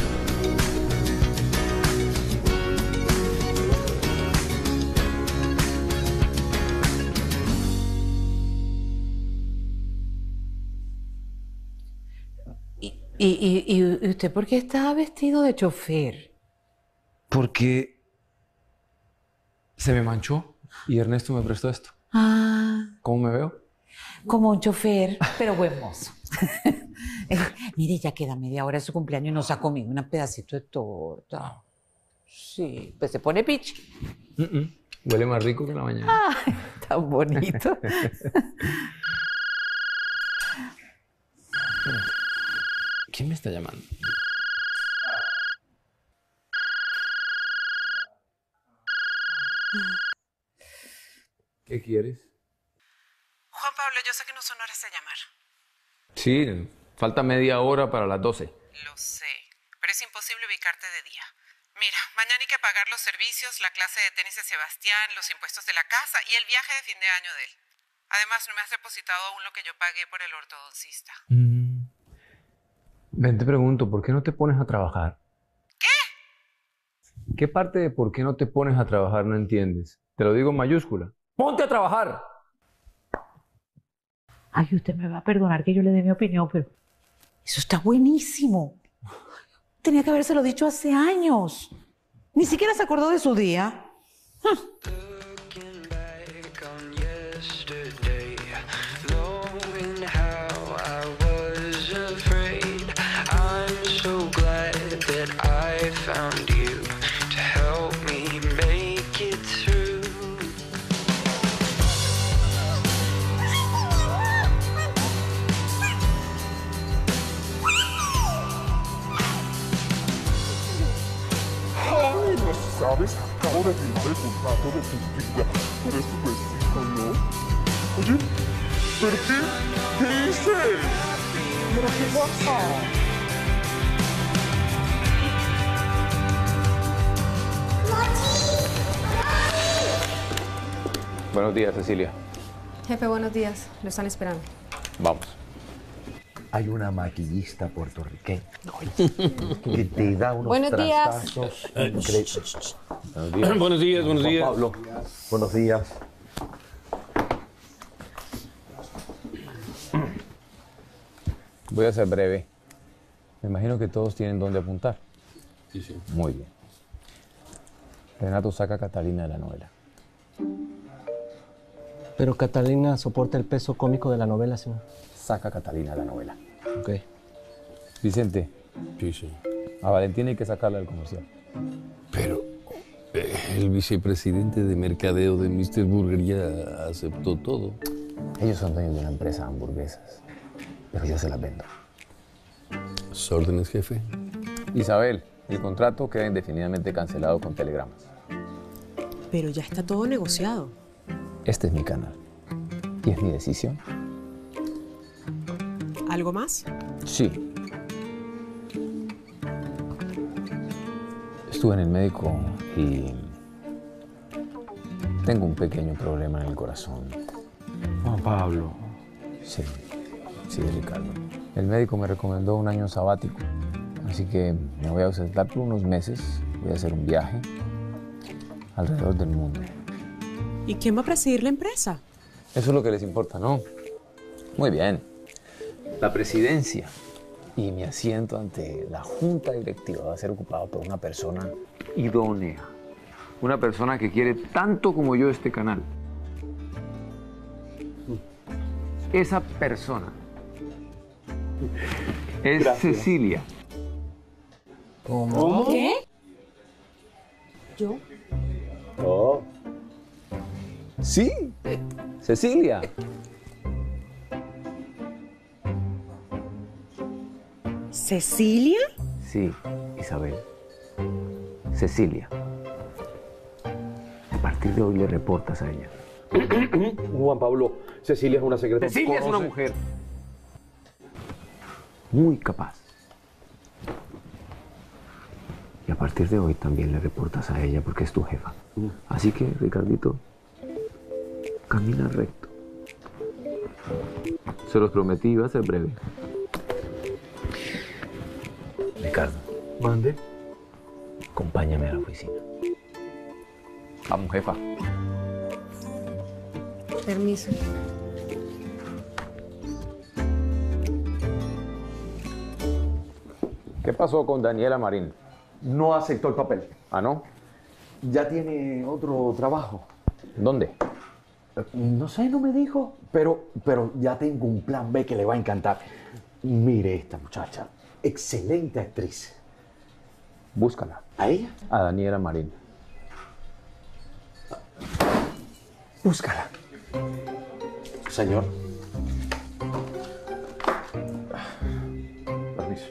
Speaker 12: ¿Y usted por qué estaba vestido de chofer?
Speaker 11: Porque se me manchó y Ernesto me prestó esto.
Speaker 12: Ah,
Speaker 11: ¿Cómo me veo?
Speaker 12: como un chofer, pero buen mozo. Mire, ya queda media hora de su cumpleaños y no se ha comido un pedacito de torta. Sí, pues se pone pitch.
Speaker 11: Huele más rico que en la mañana.
Speaker 12: Ay, tan bonito.
Speaker 11: ¿Quién me está llamando? ¿Qué quieres?
Speaker 19: Juan Pablo, yo sé que no son horas de llamar.
Speaker 11: Sí, falta media hora para las 12.
Speaker 19: Lo sé, pero es imposible ubicarte de día. Mira, mañana hay que pagar los servicios, la clase de tenis de Sebastián, los impuestos de la casa y el viaje de fin de año de él. Además, no me has depositado aún lo que yo pagué por el ortodoncista.
Speaker 11: Ven, te pregunto, ¿por qué no te pones a trabajar?
Speaker 19: ¿Qué?
Speaker 11: ¿Qué parte de por qué no te pones a trabajar no entiendes? Te lo digo en mayúscula. ¡Ponte a trabajar!
Speaker 12: Ay, usted me va a perdonar que yo le dé mi opinión, pero eso está buenísimo. Tenía que habérselo dicho hace años. Ni siquiera se acordó de su día.
Speaker 20: Ay, no sabes, acabo de firmar el contrato de tu vida. Tú eres tu vecino, ¿no? Oye, ¿pero qué? ¿Qué hice? ¿Pero qué pasa?
Speaker 11: Buenos días, Cecilia.
Speaker 4: Jefe, buenos días. Lo están esperando.
Speaker 11: Vamos.
Speaker 21: Hay una maquillista puertorriqueña que te da unos
Speaker 4: Buenos días.
Speaker 21: trastazos increíbles.
Speaker 16: Buenos días, buenos
Speaker 21: Juan
Speaker 16: días.
Speaker 21: Pablo, buenos días.
Speaker 11: Voy a ser breve. Me imagino que todos tienen dónde apuntar.
Speaker 16: Sí, sí.
Speaker 11: Muy bien. Renato saca a Catalina de la novela.
Speaker 22: Pero Catalina soporta el peso cómico de la novela, señor.
Speaker 11: Saca a Catalina de la novela.
Speaker 22: Ok.
Speaker 11: Vicente.
Speaker 16: Sí, sí.
Speaker 11: A Valentina hay que sacarla del comercial.
Speaker 16: Pero el vicepresidente de mercadeo de Mr. Burger ya aceptó todo.
Speaker 11: Ellos son dueños de una empresa de hamburguesas. Pero yo se las vendo.
Speaker 16: ¿Sus órdenes, jefe?
Speaker 11: Isabel, el contrato queda indefinidamente cancelado con telegramas.
Speaker 23: Pero ya está todo negociado.
Speaker 11: Este es mi canal. Y es mi decisión.
Speaker 23: ¿Algo más?
Speaker 11: Sí. Estuve en el médico y Tengo un pequeño problema en el corazón.
Speaker 21: Juan Pablo.
Speaker 11: Sí, Ricardo. El médico me recomendó un año sabático, así que me voy a ausentar por unos meses. Voy a hacer un viaje alrededor del mundo.
Speaker 23: ¿Y quién va a presidir la empresa?
Speaker 11: Eso es lo que les importa, ¿no? Muy bien. La presidencia y mi asiento ante la junta directiva va a ser ocupado por una persona idónea. Una persona que quiere tanto como yo este canal. Esa persona es
Speaker 21: Gracias.
Speaker 11: Cecilia.
Speaker 21: ¿Cómo?
Speaker 23: ¿Qué? ¿Yo?
Speaker 11: Oh. Sí, Cecilia.
Speaker 23: ¿Cecilia?
Speaker 11: Sí, Isabel. Cecilia. A partir de hoy le reportas a ella.
Speaker 10: Juan Pablo, Cecilia es una secretaria.
Speaker 11: Cecilia es una mujer muy capaz. Y a partir de hoy también le reportas a ella porque es tu jefa. Así que, Ricardito, camina recto. Se los prometí, iba a ser breve. Ricardo.
Speaker 10: Mande.
Speaker 11: Acompáñame a la oficina. Vamos, jefa.
Speaker 4: Permiso.
Speaker 11: ¿Qué pasó con Daniela Marín?
Speaker 10: No aceptó el papel.
Speaker 11: ¿Ah, no?
Speaker 10: Ya tiene otro trabajo.
Speaker 11: ¿Dónde?
Speaker 10: No sé, no me dijo. Pero ya tengo un plan B que le va a encantar. Mire esta muchacha. Excelente actriz.
Speaker 11: Búscala.
Speaker 10: ¿A ella?
Speaker 11: A Daniela Marín.
Speaker 10: Búscala. Señor. Permiso.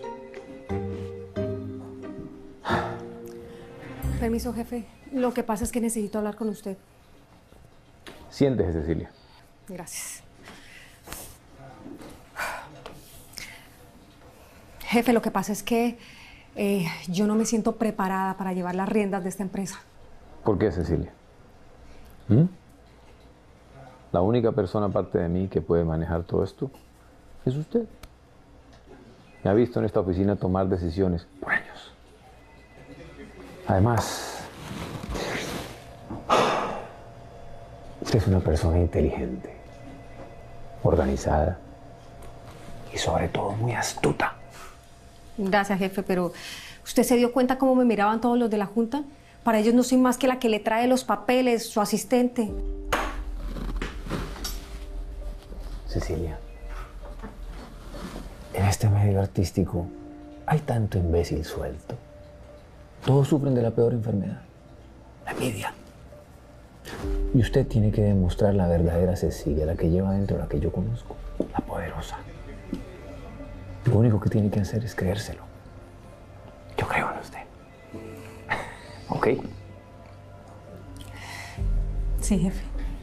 Speaker 4: Permiso, jefe. Lo que pasa es que necesito hablar con usted.
Speaker 11: Siéntese, Cecilia.
Speaker 4: Gracias. Jefe, lo que pasa es que yo no me siento preparada para llevar las riendas de esta empresa.
Speaker 11: ¿Por qué, Cecilia? ¿Mm? La única persona aparte de mí que puede manejar todo esto es usted. Me ha visto en esta oficina tomar decisiones por años. Además, usted es una persona inteligente, organizada y sobre todo muy astuta.
Speaker 4: Gracias, jefe, pero ¿usted se dio cuenta cómo me miraban todos los de la Junta? Para ellos no soy más que la que le trae los papeles, su asistente.
Speaker 11: Cecilia, en este medio artístico hay tanto imbécil suelto. Todos sufren de la peor enfermedad, la envidia. Y usted tiene que demostrar la verdadera Cecilia, la que lleva dentro, la que yo conozco, la poderosa. Lo único que tiene que hacer es creérselo. Yo creo en usted. ¿Ok?
Speaker 4: Sí, jefe.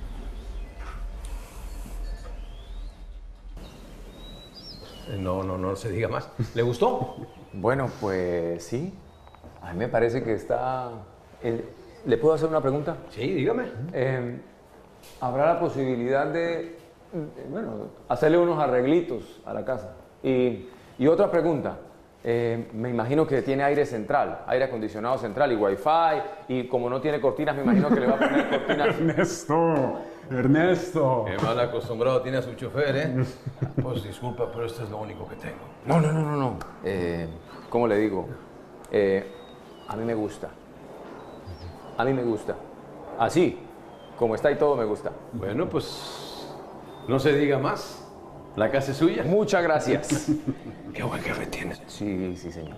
Speaker 21: No se diga más. ¿Le gustó?
Speaker 11: Bueno, pues sí. A mí me parece que está... ¿Le puedo hacer una pregunta?
Speaker 21: Sí, dígame.
Speaker 11: ¿Habrá la posibilidad de, hacerle unos arreglitos a la casa? Y otra pregunta. Me imagino que tiene aire central, aire acondicionado central y wifi, y como no tiene cortinas, me imagino que le va a poner cortinas.
Speaker 7: Ernesto.
Speaker 21: Qué mal acostumbrado tiene a su chofer, ¿eh? Pues disculpa, pero esto es lo único que tengo.
Speaker 11: No. ¿Cómo le digo? A mí me gusta. A mí me gusta. Así, como está y todo, me gusta.
Speaker 21: Bueno, pues no se diga más. La casa es suya.
Speaker 11: Muchas gracias.
Speaker 21: Qué buen jefe tienes.
Speaker 11: Sí, señor.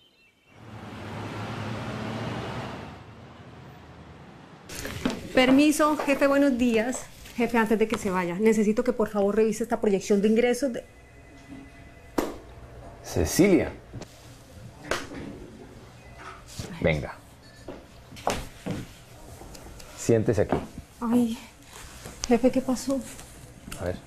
Speaker 4: Permiso, jefe, buenos días. Jefe, antes de que se vaya, necesito que por favor revise esta proyección de ingresos de...
Speaker 11: Cecilia. Venga. Siéntese aquí.
Speaker 4: Ay, jefe, ¿qué pasó?
Speaker 11: A ver.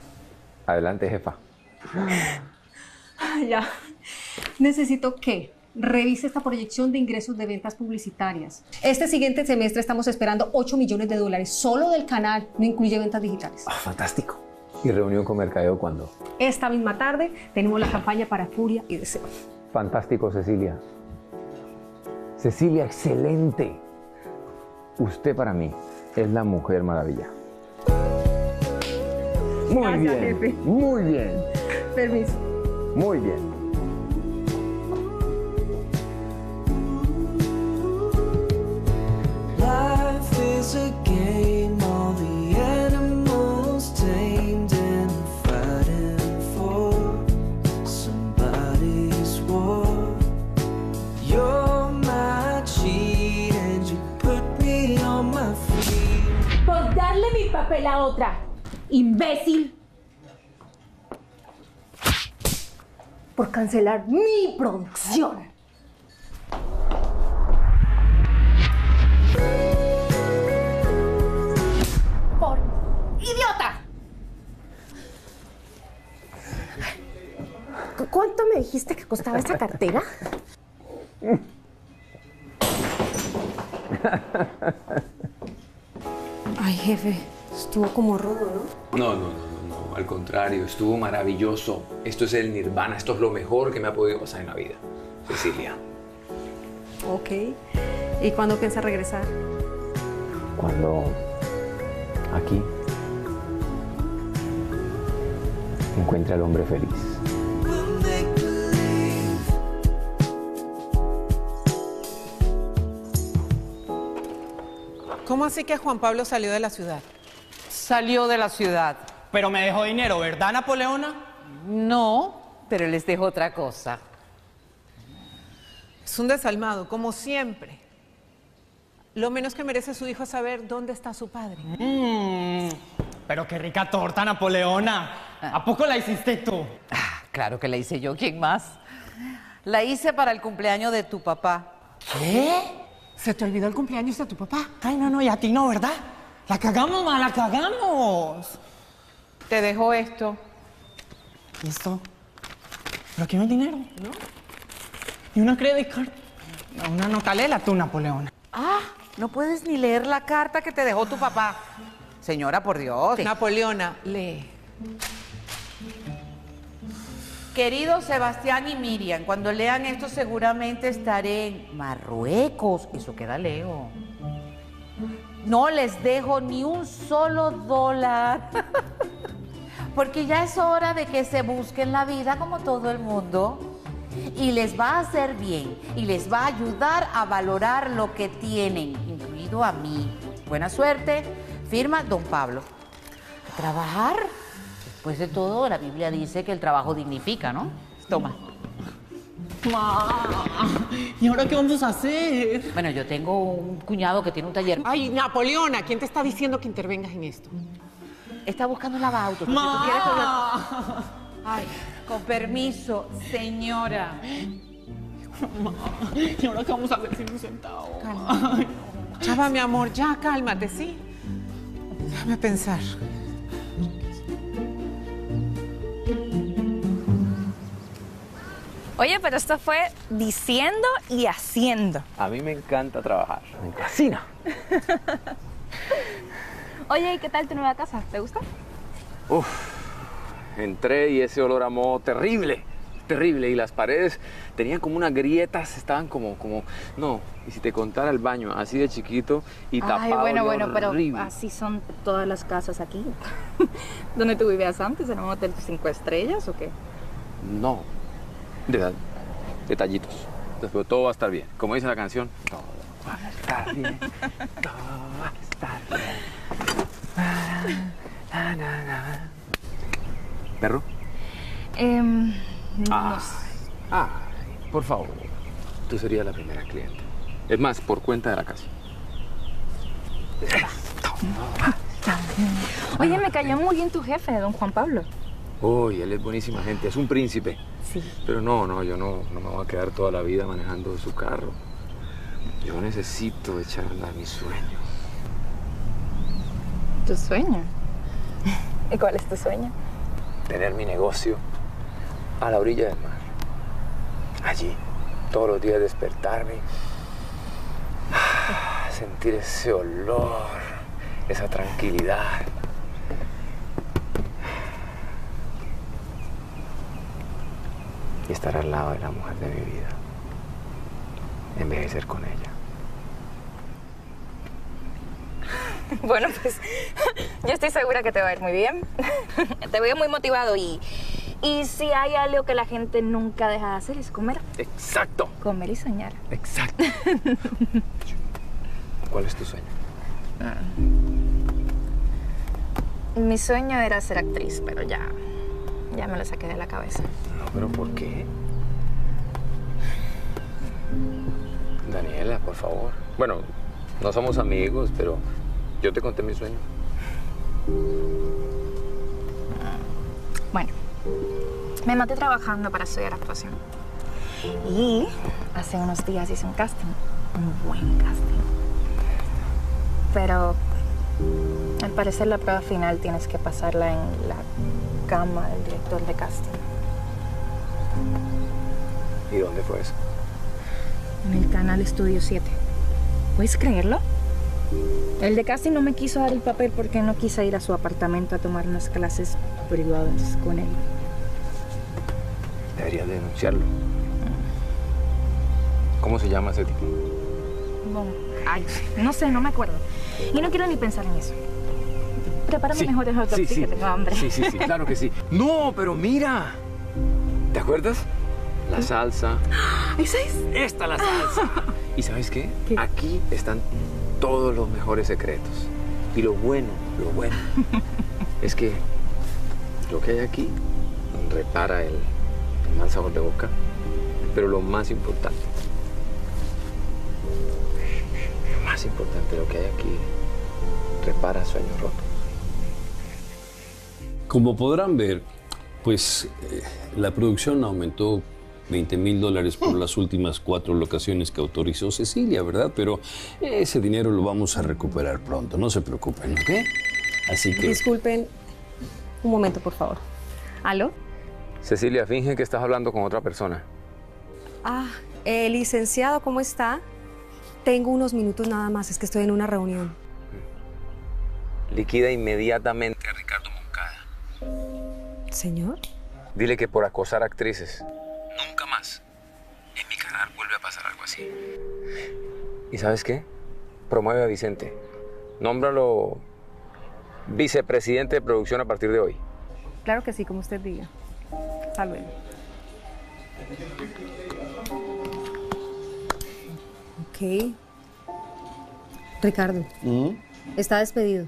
Speaker 11: Adelante, jefa.
Speaker 4: Ya. Necesito que revise esta proyección de ingresos de ventas publicitarias. Este siguiente semestre estamos esperando $8 millones, solo del canal, no incluye ventas digitales.
Speaker 11: Fantástico. ¿Y reunión con mercadeo cuándo?
Speaker 4: Esta misma tarde tenemos la campaña para Furia y Deseo.
Speaker 2: Fantástico, Cecilia. Cecilia, excelente. Usted para mí es la Mujer Maravilla. Muy
Speaker 4: Gracias,
Speaker 2: bien,
Speaker 4: jefe.
Speaker 2: muy bien,
Speaker 4: Permiso.
Speaker 2: muy bien.
Speaker 1: Life is a game, all the animals tamed and fighting for somebody's war. You're my cheat and you put me on my feet.
Speaker 12: Por darle mi papel a otra. ¡Imbécil!
Speaker 15: Por cancelar mi producción.
Speaker 12: ¡Por idiota!
Speaker 15: ¿Cuánto me dijiste que costaba esa cartera?
Speaker 4: Ay, jefe, estuvo como robo, ¿no?
Speaker 11: No, al contrario, estuvo maravilloso. Esto es el nirvana, esto es lo mejor que me ha podido pasar en la vida. Cecilia.
Speaker 4: Ok. ¿Y cuándo piensa regresar?
Speaker 2: Cuando aquí encuentre al hombre feliz.
Speaker 19: ¿Cómo así que Juan Pablo salió de la ciudad?
Speaker 3: Salió de la ciudad.
Speaker 18: Pero me dejó dinero, ¿verdad, Napoleona?
Speaker 3: No, pero les dejo otra cosa.
Speaker 19: Es un desalmado, como siempre. Lo menos que merece su hijo es saber dónde está su padre.
Speaker 18: Pero qué rica torta, Napoleona. ¿A poco la hiciste tú?
Speaker 3: Claro que la hice yo, ¿quién más? La hice para el cumpleaños de tu papá.
Speaker 19: ¿Qué? ¿Se te olvidó el cumpleaños de tu papá?
Speaker 18: Ay, no, y a ti no, ¿verdad? La cagamos, ma, la cagamos.
Speaker 3: Te dejo esto.
Speaker 18: ¿Y esto? ¿Pero aquí no hay dinero? ¿No? ¿Y una credit card? No, una nota, léela tú, Napoleona.
Speaker 3: Ah, no puedes ni leer la carta que te dejó tu papá. Señora, por Dios.
Speaker 19: Napoleona, lee.
Speaker 3: Queridos Sebastián y Miriam, cuando lean esto seguramente estaré en Marruecos. Eso queda lejos. No les dejo ni un solo dólar. Porque ya es hora de que se busquen la vida como todo el mundo. Y les va a hacer bien. Y les va a ayudar a valorar lo que tienen, incluido a mí. Buena suerte. Firma Don Pablo. ¿A trabajar? Después de todo, la Biblia dice que el trabajo dignifica, ¿no? Toma.
Speaker 18: Ma, ¿y ahora qué vamos a hacer?
Speaker 3: Bueno, yo tengo un cuñado que tiene un taller.
Speaker 19: Ay, Napoleona, ¿quién te está diciendo que intervengas en esto?
Speaker 3: Está buscando lavautos.
Speaker 18: Ma.
Speaker 3: Ay, con permiso, señora.
Speaker 18: Ma, ¿y ahora qué vamos a hacer sin un centavo?
Speaker 19: Calma. Chava, mi amor, ya cálmate, ¿sí? Déjame pensar.
Speaker 9: Oye, pero esto fue diciendo y haciendo.
Speaker 11: A mí me encanta trabajar, me fascina.
Speaker 9: Oye, ¿y qué tal tu nueva casa? ¿Te gusta?
Speaker 11: Uf, entré y ese olor a moho terrible, terrible. Y las paredes tenían como unas grietas, estaban como, no. Y si te contara el baño así de chiquito y tapado.
Speaker 9: Ay, bueno, pero
Speaker 11: horrible.
Speaker 9: así son todas las casas aquí. ¿Dónde tú vivías antes? ¿En un hotel 5 estrellas o qué?
Speaker 11: No, detallitos. Pero todo va a estar bien. Como dice la canción, todo va a estar bien. Todo va a estar bien. ¿Perro?
Speaker 9: No sé.
Speaker 11: Por favor. Tú serías la primera cliente. Es más, por cuenta de la casa.
Speaker 9: Oye, me cayó muy bien tu jefe, don Juan Pablo.
Speaker 11: Uy, él es buenísima gente, es un príncipe.
Speaker 9: Sí.
Speaker 11: Pero no, yo no me voy a quedar toda la vida manejando su carro. Yo necesito echar a andar mi sueño.
Speaker 9: ¿Tu sueño? ¿Y cuál es tu sueño?
Speaker 11: Tener mi negocio a la orilla del mar. Allí,
Speaker 2: todos los días despertarme, sentir ese olor, esa tranquilidad. Y estar al lado de la mujer de mi vida. Envejecer con ella.
Speaker 9: Bueno, pues yo estoy segura que te va a ir muy bien. Te veo muy motivado y si hay algo que la gente nunca deja de hacer es comer.
Speaker 2: Exacto.
Speaker 9: Comer y soñar.
Speaker 2: Exacto. ¿Cuál es tu sueño?
Speaker 9: Mi sueño era ser actriz, pero ya me lo saqué de la cabeza.
Speaker 2: No, pero ¿por qué? Daniela, por favor. Bueno, no somos amigos, pero yo te conté mi sueño.
Speaker 9: Bueno, me maté trabajando para estudiar actuación. Y hace unos días hice un casting, un buen casting. Pero al parecer la prueba final tienes que pasarla en la cama del director de casting.
Speaker 2: ¿Y dónde fue eso?
Speaker 9: En el canal Estudio 7. ¿Puedes creerlo? El de casting no me quiso dar el papel porque no quise ir a su apartamento a tomar unas clases privadas con él.
Speaker 2: Deberías denunciarlo. ¿Cómo se llama ese tipo?
Speaker 9: Bueno, ay, no sé, no me acuerdo. Y no quiero ni pensar en eso. Prepárame mejor el hot dog, que tengo hambre.
Speaker 2: Sí, claro que sí. No, pero mira. ¿Te acuerdas? La salsa.
Speaker 9: ¿Esa es?
Speaker 2: Esta la salsa. ¿Y sabes qué? Aquí están todos los mejores secretos. Y lo bueno es que lo que hay aquí repara el mal sabor de boca. Pero lo más importante, lo que hay aquí repara sueños rotos.
Speaker 16: Como podrán ver, pues la producción aumentó $20,000 por las últimas 4 locaciones que autorizó Cecilia, ¿verdad? Pero ese dinero lo vamos a recuperar pronto, no se preocupen, ¿ok? Así que...
Speaker 4: Disculpen, un momento, por favor. ¿Aló?
Speaker 2: Cecilia, finge que estás hablando con otra persona.
Speaker 4: Ah, licenciado, ¿cómo está? Tengo unos minutos nada más, es que estoy en una reunión.
Speaker 2: Liquida inmediatamente a Ricardo Moncada.
Speaker 4: ¿Señor?
Speaker 2: Dile que por acosar actrices, nunca más en mi canal vuelve a pasar algo así. ¿Y sabes qué? Promueve a Vicente. Nómbralo vicepresidente de producción a partir de hoy.
Speaker 4: Claro que sí, como usted diga. Hasta luego. Ok. Ricardo, está despedido.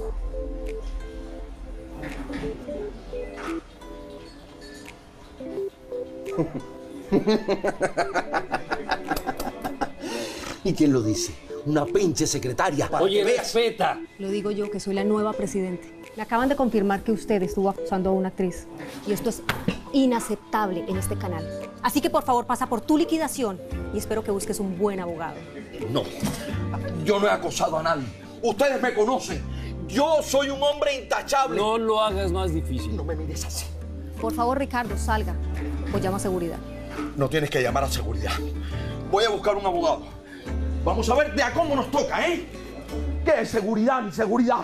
Speaker 10: ¿Y quién lo dice? Una pinche secretaria.
Speaker 4: Oye, respeta. Lo digo yo, que soy la nueva presidente. Me acaban de confirmar que usted estuvo acusando a una actriz. Y esto es inaceptable en este canal. Así que por favor pasa por tu liquidación y espero que busques un buen abogado.
Speaker 10: No, yo no he acosado a nadie. Ustedes me conocen. Yo soy un hombre intachable.
Speaker 16: No lo hagas más difícil.
Speaker 10: No me mires así.
Speaker 4: Por favor, Ricardo, salga o llama a seguridad.
Speaker 10: No tienes que llamar a seguridad. Voy a buscar un abogado. Vamos a ver de a cómo nos toca, ¿eh? ¿Qué es seguridad ni seguridad?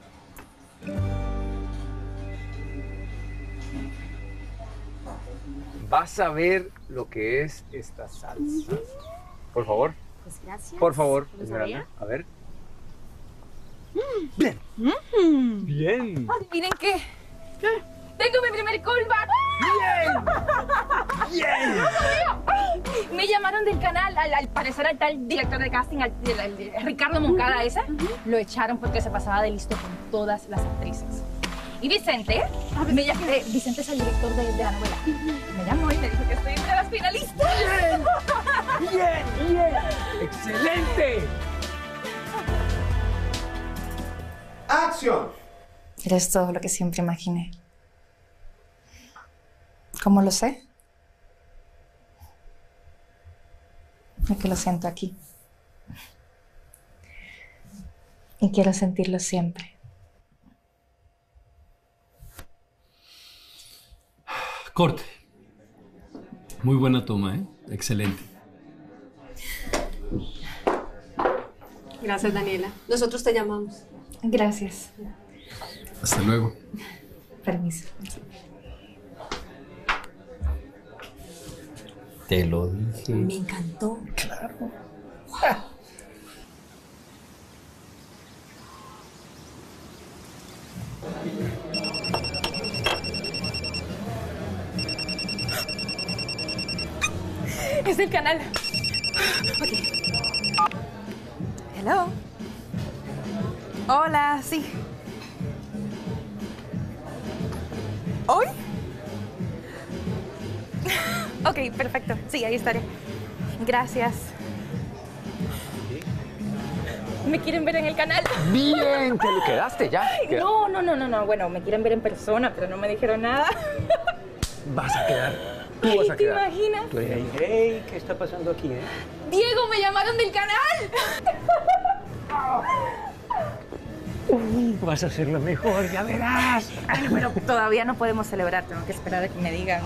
Speaker 2: Vas a ver lo que es esta salsa. Por favor.
Speaker 14: Pues gracias.
Speaker 2: Por favor,
Speaker 14: ¿Cómo
Speaker 2: Esmeralda.
Speaker 14: sabía?
Speaker 2: A ver.
Speaker 10: Bien.
Speaker 2: Bien.
Speaker 9: ¿Adivinen qué? ¡Tengo mi primer callback!
Speaker 10: ¡Bien!
Speaker 9: ¡Bien! Me llamaron del canal, al parecer al tal director de casting, al Ricardo Moncada ese. Lo echaron porque se pasaba de listo con todas las actrices. Y Vicente, Vicente es el director de la novela. Me llamó y me dijo que estoy entre las finalistas.
Speaker 10: ¡Bien! ¡Bien! ¡Bien!
Speaker 2: ¡Excelente!
Speaker 10: ¡Acción!
Speaker 9: Eres todo lo que siempre imaginé. ¿Cómo lo sé? Porque lo siento aquí. Y quiero sentirlo siempre.
Speaker 16: Corte. Muy buena toma, ¿eh? Excelente.
Speaker 4: Gracias, Daniela. Nosotros te llamamos.
Speaker 5: Gracias.
Speaker 7: Hasta luego.
Speaker 5: Permiso.
Speaker 11: Te lo dije.
Speaker 4: Me encantó.
Speaker 11: Claro.
Speaker 9: Es el canal. Ok. Hello. Hola, sí. ¿Hoy? Ok, perfecto. Sí, ahí estaré. Gracias. ¿Me quieren ver en el canal?
Speaker 2: Bien, ¿te le quedaste ya?
Speaker 9: No. Bueno, me quieren ver en persona, pero no me dijeron nada.
Speaker 2: Vas a quedar. Tú vas a
Speaker 9: ¿Te
Speaker 2: quedar.
Speaker 9: imaginas?
Speaker 17: Hey, ¿qué está pasando aquí,
Speaker 9: Diego, me llamaron del canal.
Speaker 17: Uy, vas a hacerlo mejor, ya verás.
Speaker 9: Bueno, pero todavía no podemos celebrar. Tengo que esperar a que me digan.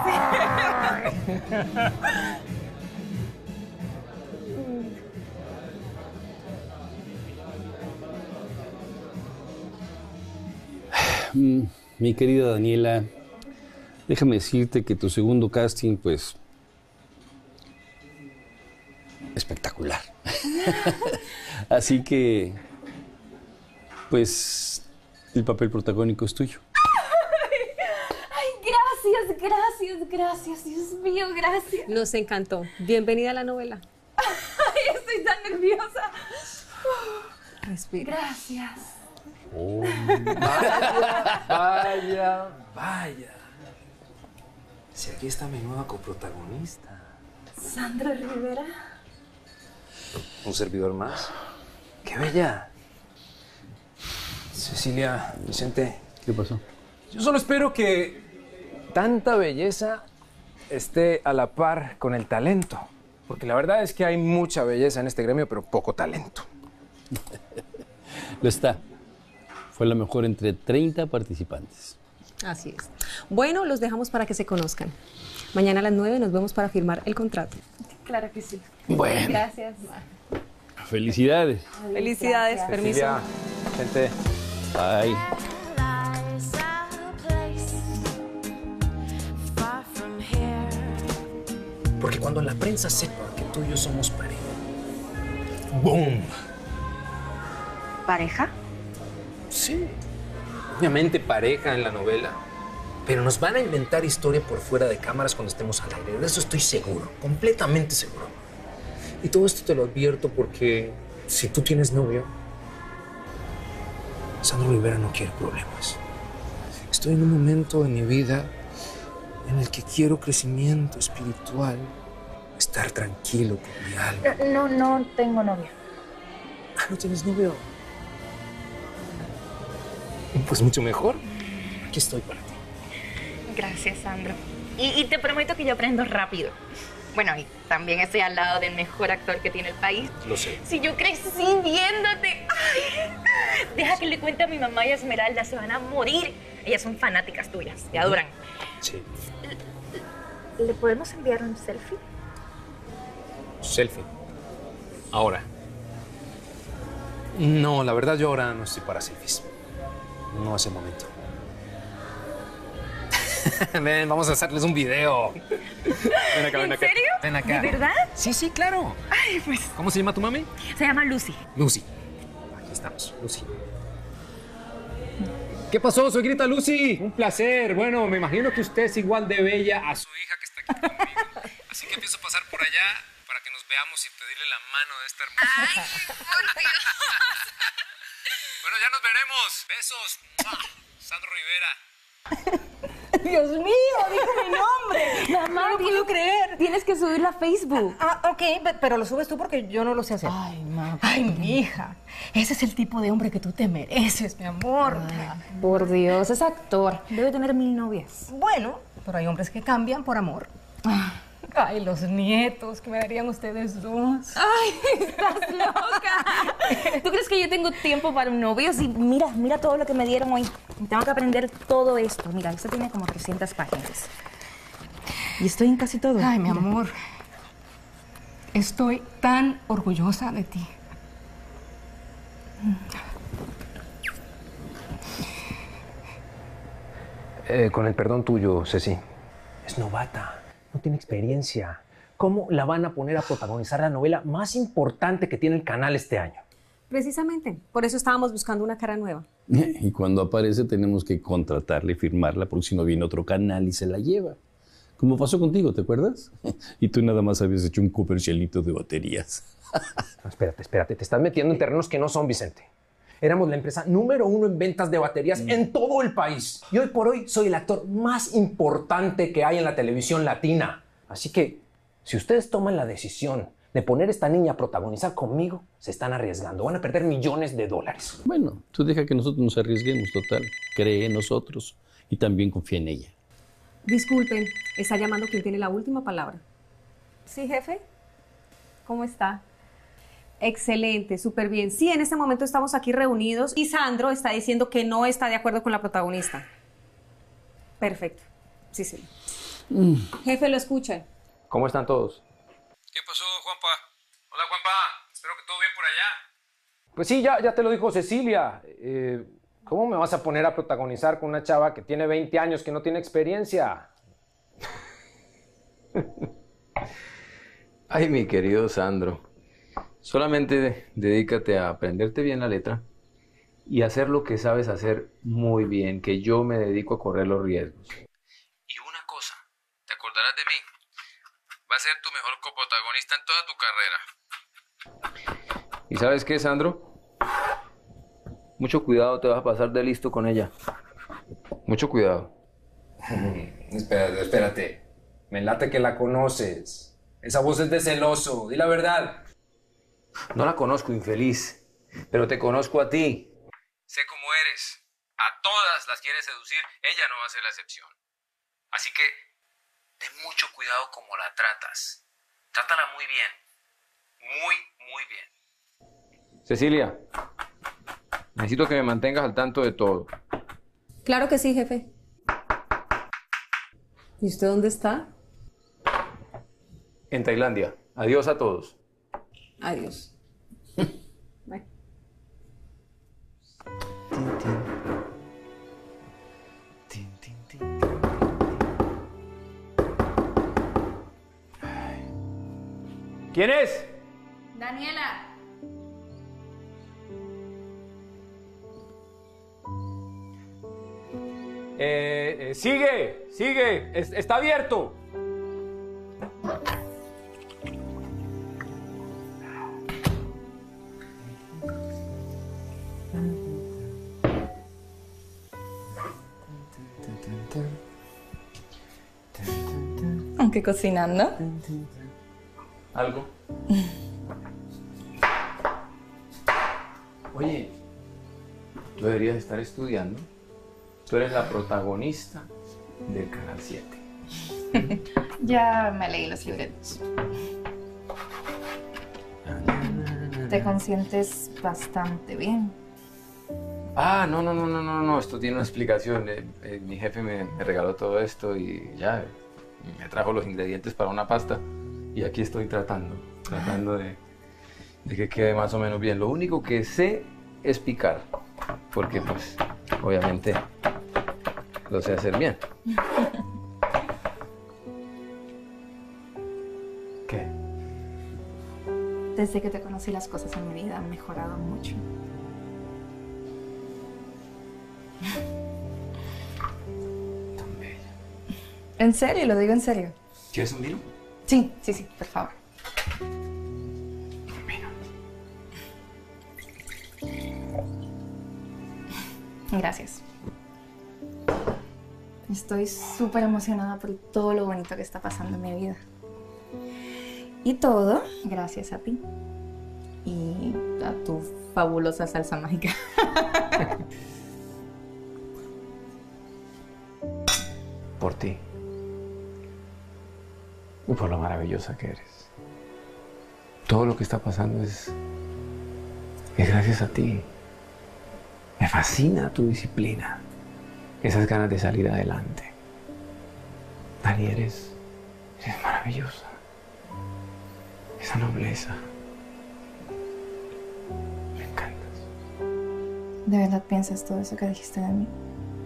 Speaker 16: Mi querida Daniela, déjame decirte que tu segundo casting, pues, espectacular. Así que, pues, el papel protagónico es tuyo.
Speaker 5: Ay, gracias. Dios mío, gracias.
Speaker 4: Nos encantó. Bienvenida a la novela.
Speaker 9: Ay, estoy tan nerviosa.
Speaker 4: Respira.
Speaker 9: Gracias.
Speaker 2: Oh, vaya. Si aquí está mi nueva coprotagonista.
Speaker 9: Sandra Rivera.
Speaker 2: Un servidor más. ¡Qué bella! Cecilia, Vicente.
Speaker 16: ¿Qué pasó?
Speaker 2: Yo solo espero que tanta belleza esté a la par con el talento. Porque la verdad es que hay mucha belleza en este gremio, pero poco talento.
Speaker 16: Lo está. Fue la mejor entre 30 participantes.
Speaker 4: Así es. Bueno, los dejamos para que se conozcan. Mañana a las 9 nos vemos para firmar el contrato.
Speaker 9: Claro que sí.
Speaker 16: Bueno.
Speaker 9: Gracias.
Speaker 16: Felicidades.
Speaker 9: Felicidades.
Speaker 2: Cecilia,
Speaker 9: Permiso.
Speaker 2: Vicente.
Speaker 16: Bye.
Speaker 2: Porque cuando la prensa sepa que tú y yo somos pareja, ¡boom!
Speaker 9: ¿Pareja?
Speaker 2: Sí. Obviamente pareja en la novela, pero nos van a inventar historia por fuera de cámaras cuando estemos al aire. De eso estoy seguro, completamente seguro. Y todo esto te lo advierto porque si tú tienes novio, Sandro Rivera no quiere problemas. Estoy en un momento de mi vida en el que quiero crecimiento espiritual, estar tranquilo con mi alma.
Speaker 9: No tengo novio.
Speaker 2: Ah, ¿no tienes novio? Pues mucho mejor. Aquí estoy para ti.
Speaker 9: Gracias, Sandro. Y te prometo que yo aprendo rápido. Bueno, y también estoy al lado del mejor actor que tiene el país.
Speaker 2: Lo sé.
Speaker 9: Si yo crecí viéndote. Ay, deja que le cuente a mi mamá y a Esmeralda, se van a morir. Ellas son fanáticas tuyas, te adoran.
Speaker 2: Sí.
Speaker 9: ¿Le podemos enviar un selfie?
Speaker 2: Selfie. Ahora. No, la verdad yo ahora no estoy para selfies. No es el momento. Ven, vamos a hacerles un video. Ven acá, ven acá.
Speaker 9: ¿En serio?
Speaker 2: Ven acá.
Speaker 9: ¿De verdad?
Speaker 2: Sí, claro.
Speaker 9: Ay, pues.
Speaker 2: ¿Cómo se llama tu mami?
Speaker 9: Se llama Lucy.
Speaker 2: Lucy. Aquí estamos, Lucy. ¿Qué pasó, suegrita Lucy?
Speaker 6: Un placer. Bueno, me imagino que usted es igual de bella a su hija que está aquí conmigo.
Speaker 2: Así que empiezo a pasar por allá para que nos veamos y pedirle la mano de esta hermosa.
Speaker 9: Ay, por Dios.
Speaker 2: Bueno, ya nos veremos. Besos. Sandro Rivera.
Speaker 9: Dios mío, dijo mi nombre. Mamá, no lo puedo creer. Tienes que subirlo a Facebook.
Speaker 4: Ok, pero lo subes tú porque yo no lo sé hacer.
Speaker 9: Ay, mamá.
Speaker 4: Ay, mi hija. Ese es el tipo de hombre que tú te mereces, mi amor.
Speaker 9: Ay, por Dios, es actor. Debe tener 1000 novias.
Speaker 4: Bueno, pero hay hombres que cambian por amor. Ay, los nietos que me darían ustedes dos.
Speaker 9: Ay, estás loca. ¿Tú crees que yo tengo tiempo para un novio? Sí, mira todo lo que me dieron hoy. Tengo que aprender todo esto. Mira, esto tiene como 300 páginas. Y estoy en casi todo.
Speaker 4: Ay, mi amor. Estoy tan orgullosa de ti.
Speaker 2: Con el perdón tuyo, Ceci. Es novata, no tiene experiencia. ¿Cómo la van a poner a protagonizar la novela más importante que tiene el canal este año?
Speaker 4: Precisamente, por eso estábamos buscando una cara nueva.
Speaker 16: Y cuando aparece tenemos que contratarla y firmarla porque si no viene otro canal y se la lleva. Como pasó contigo, ¿te acuerdas? Y tú nada más habías hecho un comercialito de baterías.
Speaker 2: No, espérate, te estás metiendo en terrenos que no son, Vicente. Éramos la empresa número 1 en ventas de baterías en todo el país. Y hoy por hoy soy el actor más importante que hay en la televisión latina. Así que, si ustedes toman la decisión de poner a esta niña a protagonizar conmigo, se están arriesgando. Van a perder millones de dólares.
Speaker 16: Bueno, tú deja que nosotros nos arriesguemos, total. Cree en nosotros y también confía en ella.
Speaker 4: Disculpen, está llamando quien tiene la última palabra. Sí, jefe. ¿Cómo está? Excelente, súper bien. Sí, en este momento estamos aquí reunidos y Sandro está diciendo que no está de acuerdo con la protagonista. Perfecto. Sí, sí. Jefe, lo escucha.
Speaker 2: ¿Cómo están todos?
Speaker 6: ¿Qué pasó, Juanpa? Hola, Juanpa. Espero que todo bien por allá.
Speaker 2: Pues sí, ya te lo dijo Cecilia. ¿Cómo me vas a poner a protagonizar con una chava que tiene 20 años, que no tiene experiencia?
Speaker 11: Ay, mi querido Sandro. Solamente dedícate a aprenderte bien la letra y hacer lo que sabes hacer muy bien, que yo me dedico a correr los riesgos.
Speaker 6: Y una cosa, te acordarás de mí. Va a ser tu mejor coprotagonista en toda tu carrera.
Speaker 11: ¿Y sabes qué, Sandro? Mucho cuidado, te vas a pasar de listo con ella. Mucho cuidado.
Speaker 2: Espérate. Me late que la conoces. Esa voz es de celoso, di la verdad.
Speaker 11: No la conozco, infeliz, pero te conozco a ti.
Speaker 6: Sé cómo eres. A todas las quieres seducir. Ella no va a ser la excepción. Así que ten mucho cuidado como la tratas. Trátala muy bien. Muy bien.
Speaker 11: Cecilia, necesito que me mantengas al tanto de todo.
Speaker 4: Claro que sí, jefe. ¿Y usted dónde está?
Speaker 11: En Tailandia. Adiós a todos.
Speaker 4: Adiós. Bye.
Speaker 2: ¿Quién es?
Speaker 15: Daniela.
Speaker 2: Sigue. Está abierto.
Speaker 9: Aunque cocinando.
Speaker 11: ¿Algo? Oye, tú deberías estar estudiando. Tú eres la protagonista del Canal 7.
Speaker 5: Ya me leí los libretos. Te consientes bastante bien.
Speaker 11: Ah, no, esto tiene una explicación. Mi jefe me regaló todo esto y ya me trajo los ingredientes para una pasta. Y aquí estoy tratando de que quede más o menos bien. Lo único que sé es picar, porque pues obviamente lo sé hacer bien. ¿Qué?
Speaker 5: Desde que te conocí las cosas en mi vida han mejorado mucho.
Speaker 11: Tan bella.
Speaker 5: ¿En serio? Lo digo en serio.
Speaker 11: ¿Quieres un vino?
Speaker 5: Sí, por favor. Gracias. Estoy súper emocionada por todo lo bonito que está pasando en mi vida. Y todo gracias a ti. Y a tu fabulosa salsa mágica.
Speaker 2: Por ti. Y por lo maravillosa que eres. Todo lo que está pasando es gracias a ti. Me fascina tu disciplina. Esas ganas de salir adelante. Dani, eres maravillosa. Esa nobleza. Me encantas.
Speaker 5: ¿De verdad piensas todo eso que dijiste de mí?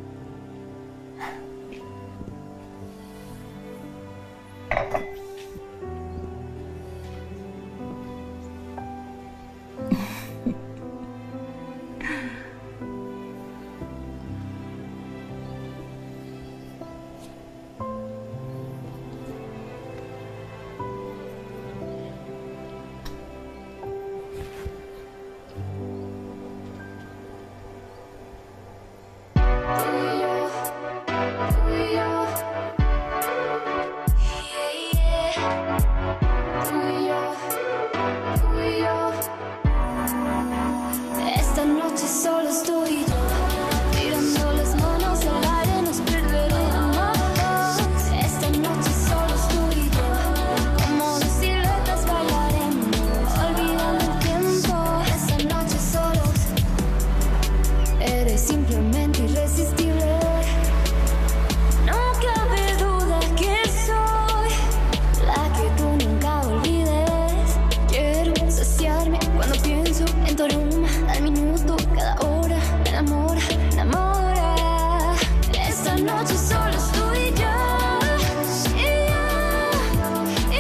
Speaker 1: Esta noche solo estoy yo, tirando las manos al aire, nos perderemos. Esta noche solo estoy yo, como dos siluetas bailaremos, olvidando el tiempo. Esta noche solos, eres simplemente irresistible. No cabe duda que soy la que tú nunca olvides. Quiero saciarme cuando pienso en tu aroma, al minuto, cada hora, me enamora, me enamora. Esta noche solo estoy yo, y yo.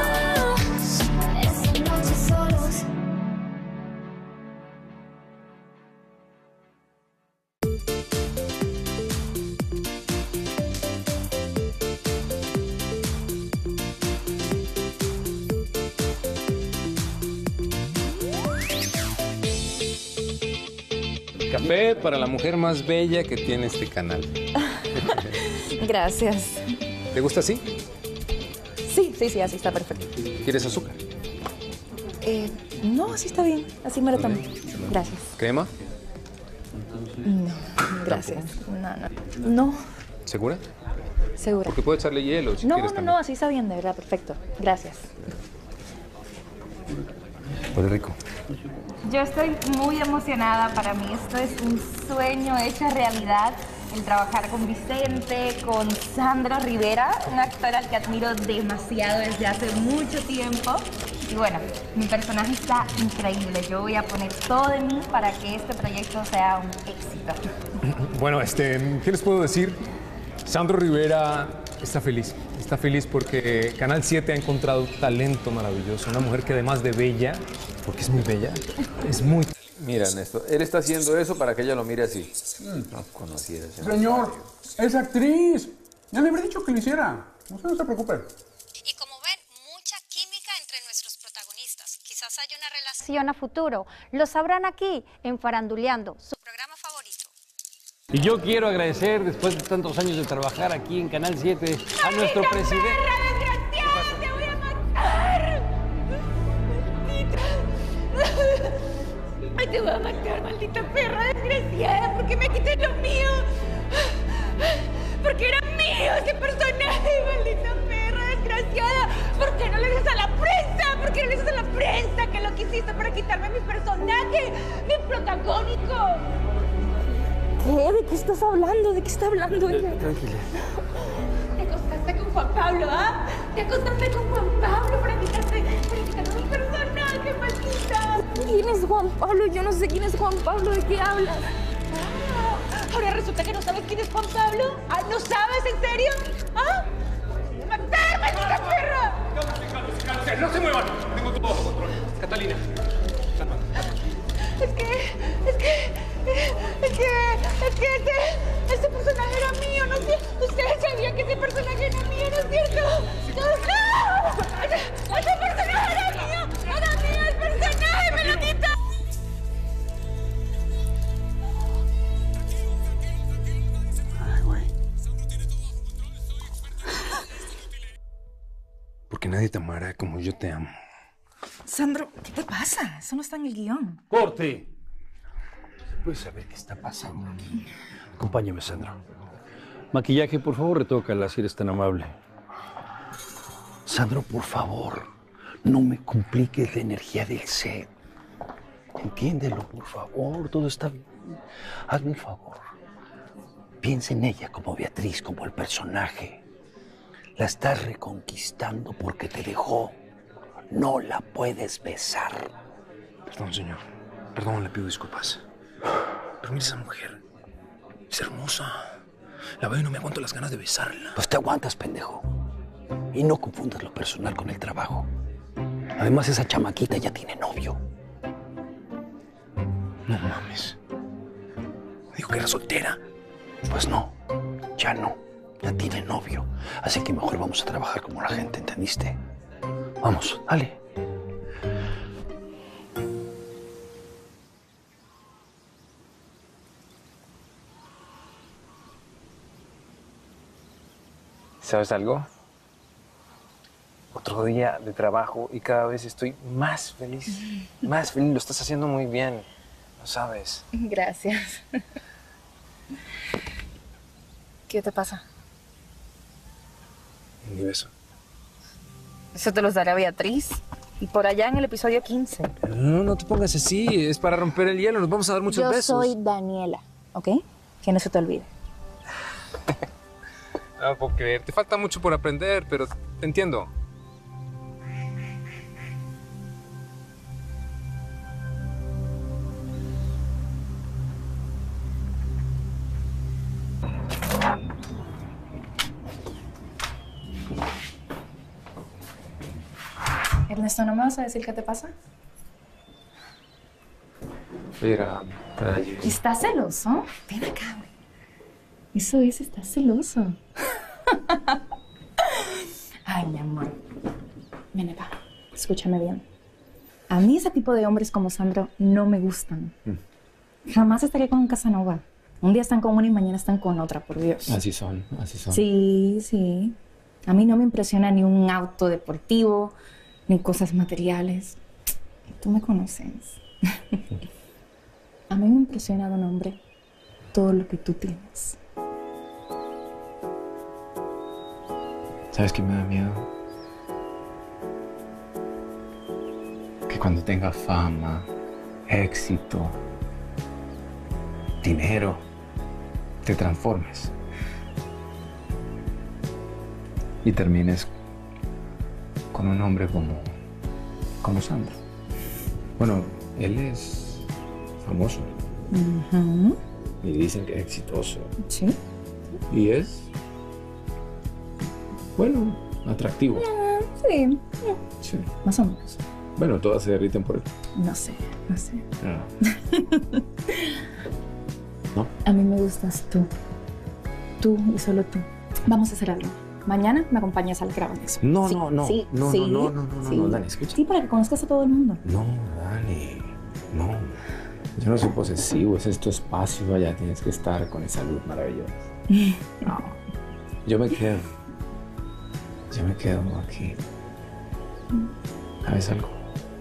Speaker 1: Esta noche solos.
Speaker 6: Café para la mujer más bella que tiene este canal.
Speaker 5: Gracias.
Speaker 6: ¿Te gusta así?
Speaker 5: Sí, así está perfecto.
Speaker 6: ¿Quieres azúcar?
Speaker 5: No, así está bien. Así me lo tomo. Gracias.
Speaker 6: ¿Crema?
Speaker 5: No, gracias. No,
Speaker 6: ¿Segura?
Speaker 5: segura.
Speaker 6: Porque puedo echarle hielo si quieres también.
Speaker 5: No, así está bien, de verdad, perfecto. Gracias.
Speaker 6: Huele rico.
Speaker 5: Yo estoy muy emocionada. Para mí esto es un sueño hecho realidad. El trabajar con Vicente, con Sandro Rivera, un actor al que admiro demasiado desde hace mucho tiempo. Y bueno, mi personaje está increíble. Yo voy a poner todo de mí para que este proyecto sea un éxito.
Speaker 6: Bueno, ¿qué les puedo decir? Sandro Rivera está feliz. Está feliz porque Canal 7 ha encontrado un talento maravilloso. Una mujer que además de bella, porque es muy bella, es muy...
Speaker 2: Mira, Néstor, él está haciendo eso para que ella lo mire así. No conociera ese
Speaker 7: Señor, es actriz. Ya le habré dicho que lo hiciera. Usted no se preocupe.
Speaker 8: Y como ven, mucha química entre nuestros protagonistas. Quizás haya una relación a futuro. Lo sabrán aquí, en Faranduleando, su programa favorito.
Speaker 17: Y yo quiero agradecer, después de tantos años de trabajar aquí en Canal 7, a nuestro presidente.
Speaker 1: ¡Te voy a matar! ¡Te voy a matar, maldita perra desgraciada! ¿Por qué me quité lo mío? Porque era mío ese personaje, maldita perra desgraciada. ¿Por qué no le dices a la prensa? ¿Por qué no le dices a la prensa que lo que hiciste para quitarme mi personaje, mi protagónico?
Speaker 5: ¿Qué? ¿De qué estás hablando? ¿De qué está hablando ella?
Speaker 2: Tranquila.
Speaker 1: Te acostaste con Juan Pablo, ¿ah? Te acostaste con Juan Pablo para quitarme mi personaje, maldita.
Speaker 5: ¿Quién es Juan Pablo? Yo no sé quién es Juan Pablo. ¿De qué hablas?
Speaker 1: Ahora resulta que no sabes quién es Juan Pablo. ¿Ah, no sabes? ¿En serio? ¿Ah? ¡Matar, maldita perra!
Speaker 6: ¡No se muevan! Tengo todo bajo control. Catalina.
Speaker 1: Ese personaje era mío, ¿no es cierto? Ustedes sabían que ese personaje era mío, ¿no es cierto? ¡No! ¡Ese personaje era mío! ¡Era mío el personaje! ¡Me lo quita!
Speaker 6: Ay, güey. Porque nadie te amará como yo te amo.
Speaker 9: Sandro, ¿qué te pasa? Eso no está en el guión.
Speaker 17: ¡Corte! ¿Puedes saber qué está pasando aquí? Acompáñame, Sandro. Maquillaje, por favor, retócala si eres tan amable.
Speaker 21: Sandro, por favor, no me compliques la energía del set. Entiéndelo, por favor, todo está bien. Hazme el favor. Piensa en ella como Beatriz, como el personaje. La estás reconquistando porque te dejó. No la puedes besar.
Speaker 6: Perdón, señor. Perdón, le pido disculpas.
Speaker 17: Pero mira esa mujer. Es hermosa. La veo y no me aguanto las ganas de besarla.
Speaker 21: Pues te aguantas, pendejo. Y no confundas lo personal con el trabajo. Además, esa chamaquita ya tiene novio.
Speaker 17: No mames. Dijo que era soltera.
Speaker 21: Pues no, ya no. Ya tiene novio. Así que mejor vamos a trabajar como la gente, ¿entendiste? Vamos, dale.
Speaker 2: ¿Sabes algo? Otro día de trabajo y cada vez estoy más feliz. Más feliz. Lo estás haciendo muy bien. Lo sabes.
Speaker 9: Gracias. ¿Qué te pasa?
Speaker 2: Ni beso.
Speaker 9: Eso te los dará Beatriz. Y por allá en el episodio 15.
Speaker 2: No, no te pongas así. Es para romper el hielo. Nos vamos a dar muchos besos.
Speaker 9: Yo soy Daniela, ¿ok? Que no se te olvide.
Speaker 2: No puedo creer. Te falta mucho por aprender, pero te entiendo.
Speaker 9: Ernesto, ¿no me vas a decir qué te pasa?
Speaker 2: Mira,
Speaker 9: ¿Estás celoso? Ven acá, güey. Eso es, estás celoso. Ay, mi amor. Ven acá, escúchame bien. A mí ese tipo de hombres como Sandro no me gustan. Jamás estaría con un Casanova. Un día están con una y mañana están con otra, por Dios.
Speaker 2: Así son, así son.
Speaker 9: Sí, sí. A mí no me impresiona ni un auto deportivo, ni cosas materiales. Tú me conoces. A mí me impresiona de un hombre todo lo que tú tienes.
Speaker 2: ¿Sabes qué me da miedo? Que cuando tenga fama, éxito, dinero, te transformes. Y termines con un hombre como Sandro. Bueno, él es famoso. Y dicen que es exitoso.
Speaker 9: Sí.
Speaker 2: Y es, bueno, atractivo.
Speaker 9: Sí.
Speaker 2: Sí.
Speaker 9: Más o menos.
Speaker 2: Bueno, todas se derriten por él.
Speaker 9: No sé, no sé.
Speaker 2: Ah. ¿No?
Speaker 9: A mí me gustas tú. Tú y solo tú. Vamos a hacer algo. Mañana me acompañas al Crown.
Speaker 2: No,
Speaker 9: Sí,
Speaker 2: no, no.
Speaker 9: sí,
Speaker 2: No,
Speaker 9: sí,
Speaker 2: no,
Speaker 9: sí.
Speaker 2: Dani, escucha.
Speaker 9: Sí, para que conozcas a todo el mundo.
Speaker 2: No, Dani, no. Yo no soy posesivo, ese es tu espacio, allá tienes que estar con esa luz maravillosa. No, yo me quedo aquí. ¿Sabes algo?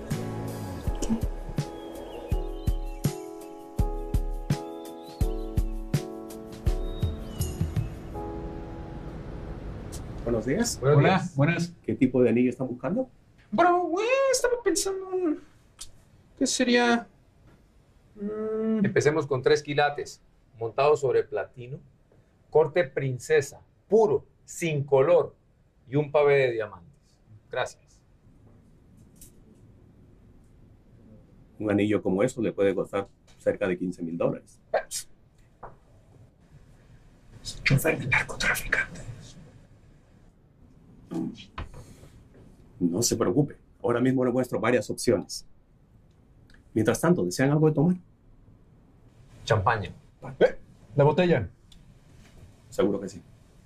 Speaker 13: Buenos días.
Speaker 7: Buenos días. Buenas.
Speaker 13: ¿Qué tipo de anillo están buscando?
Speaker 2: Bueno, güey, estaba pensando en... ¿Qué sería? Empecemos con 3 quilates, montados sobre platino, corte princesa, puro, sin color, y un pavé de diamantes. Gracias.
Speaker 13: Un anillo como eso le puede costar cerca de $15,000.
Speaker 2: Chofer de narcotraficante.
Speaker 13: No se preocupe. Ahora mismo le muestro varias opciones. Mientras tanto, ¿desean algo de tomar?
Speaker 2: Champaña. ¿La botella?
Speaker 13: Seguro que sí.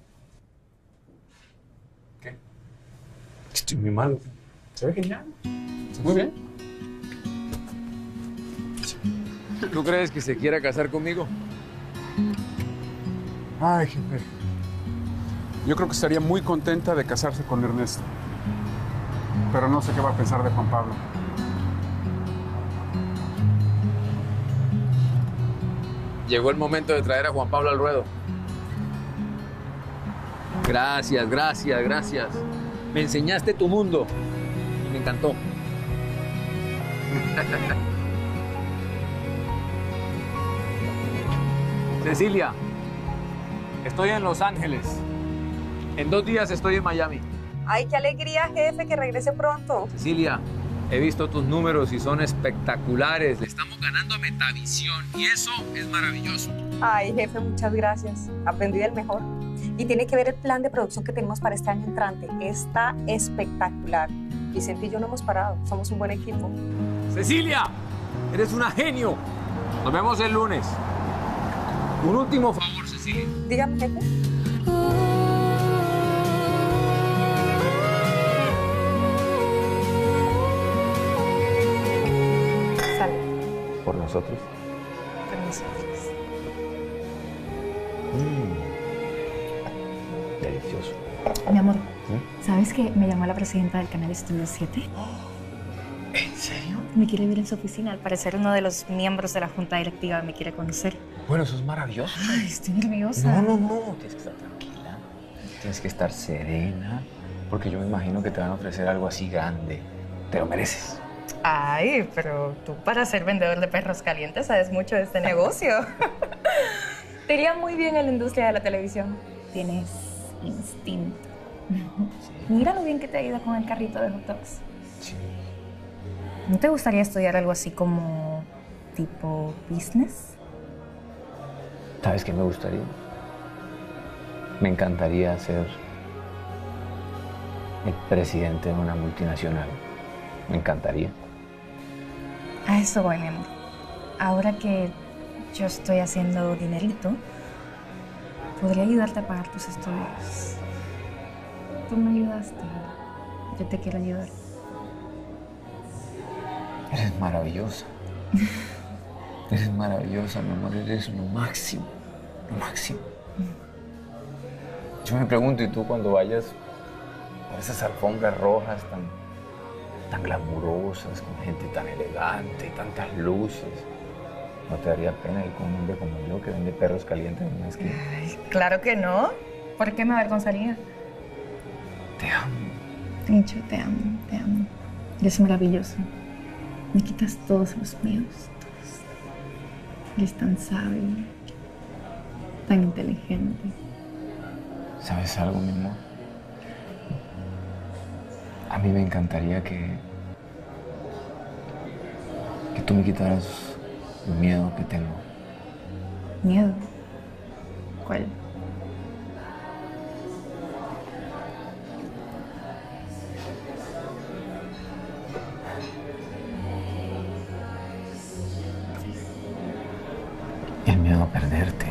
Speaker 2: ¿Qué? Estoy muy malo. Se ve genial. Muy bien. ¿Tú crees que se quiera casar conmigo?
Speaker 7: Ay, jefe. Yo creo que estaría muy contenta de casarse con Ernesto. Pero no sé qué va a pensar de Juan Pablo.
Speaker 2: Llegó el momento de traer a Juan Pablo al ruedo. Gracias, gracias, gracias. Me enseñaste tu mundo y me encantó. Cecilia, estoy en Los Ángeles. En 2 días estoy en Miami.
Speaker 19: Ay, qué alegría, jefe, que regrese pronto.
Speaker 2: Cecilia,
Speaker 11: He visto tus números y son espectaculares. Le estamos ganando a Metavisión y eso es maravilloso.
Speaker 20: Ay, jefe, muchas gracias. Aprendí del mejor. Y tiene que ver el plan de producción que tenemos para este año entrante. Está espectacular. Vicente y yo no hemos parado. Somos un buen equipo.
Speaker 11: Cecilia, eres una genio. Nos vemos el lunes. Un último favor, Cecilia.
Speaker 20: Dígame, jefe.
Speaker 2: Sale. ¿Por nosotros?
Speaker 20: Por nosotros.
Speaker 2: Delicioso.
Speaker 5: Mi amor, ¿sabes que me llamó la presidenta del canal Estudio 7?
Speaker 21: ¿En serio?
Speaker 5: Me quiere ver en su oficina. Al parecer uno de los miembros de la junta directiva me quiere conocer.
Speaker 2: Bueno, eso es maravilloso.
Speaker 5: Ay, estoy nerviosa.
Speaker 2: No. Tienes que estar tranquila. Tienes que estar serena. Porque yo me imagino que te van a ofrecer algo así grande. Te lo mereces.
Speaker 5: Ay, pero tú para ser vendedor de perros calientes sabes mucho de este negocio. Te iría muy bien en la industria de la televisión. Tienes instinto. Mira lo bien que te ha ido con el carrito de hot dogs.
Speaker 2: Sí.
Speaker 5: ¿No te gustaría estudiar algo así como tipo business?
Speaker 2: ¿Sabes qué me gustaría? Me encantaría ser el presidente de una multinacional. Me encantaría.
Speaker 5: A eso voy, mi amor. Ahora que yo estoy haciendo dinerito, podría ayudarte a pagar tus estudios. Tú me ayudaste. Yo te quiero ayudar.
Speaker 2: Eres maravillosa. Eres maravillosa, mi amor. Eres lo máximo. Lo máximo. Yo me pregunto, ¿y tú cuando vayas por esas alfombras rojas tan glamurosas, con gente tan elegante y tantas luces, no te daría pena ir con un hombre como yo que vende perros calientes en una esquina?
Speaker 5: Ay, claro que no. ¿Por qué me avergonzaría?
Speaker 2: Te amo.
Speaker 5: Yo te amo, te amo. Eres maravilloso. Me quitas todos los miedos, todos. Eres tan sabio, tan inteligente.
Speaker 2: ¿Sabes algo, mi amor? A mí me encantaría que tú me quitaras el miedo que tengo.
Speaker 5: ¿Miedo? ¿Cuál?
Speaker 2: El miedo a perderte.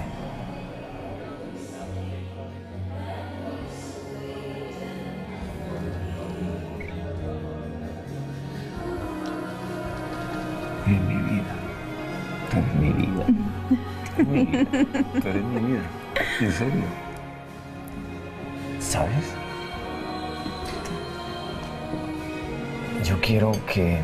Speaker 2: Eres mi vida. Tú eres mi vida. Tú eres mi vida. Tú eres mi vida. ¿En serio? ¿Sabes? Yo quiero que...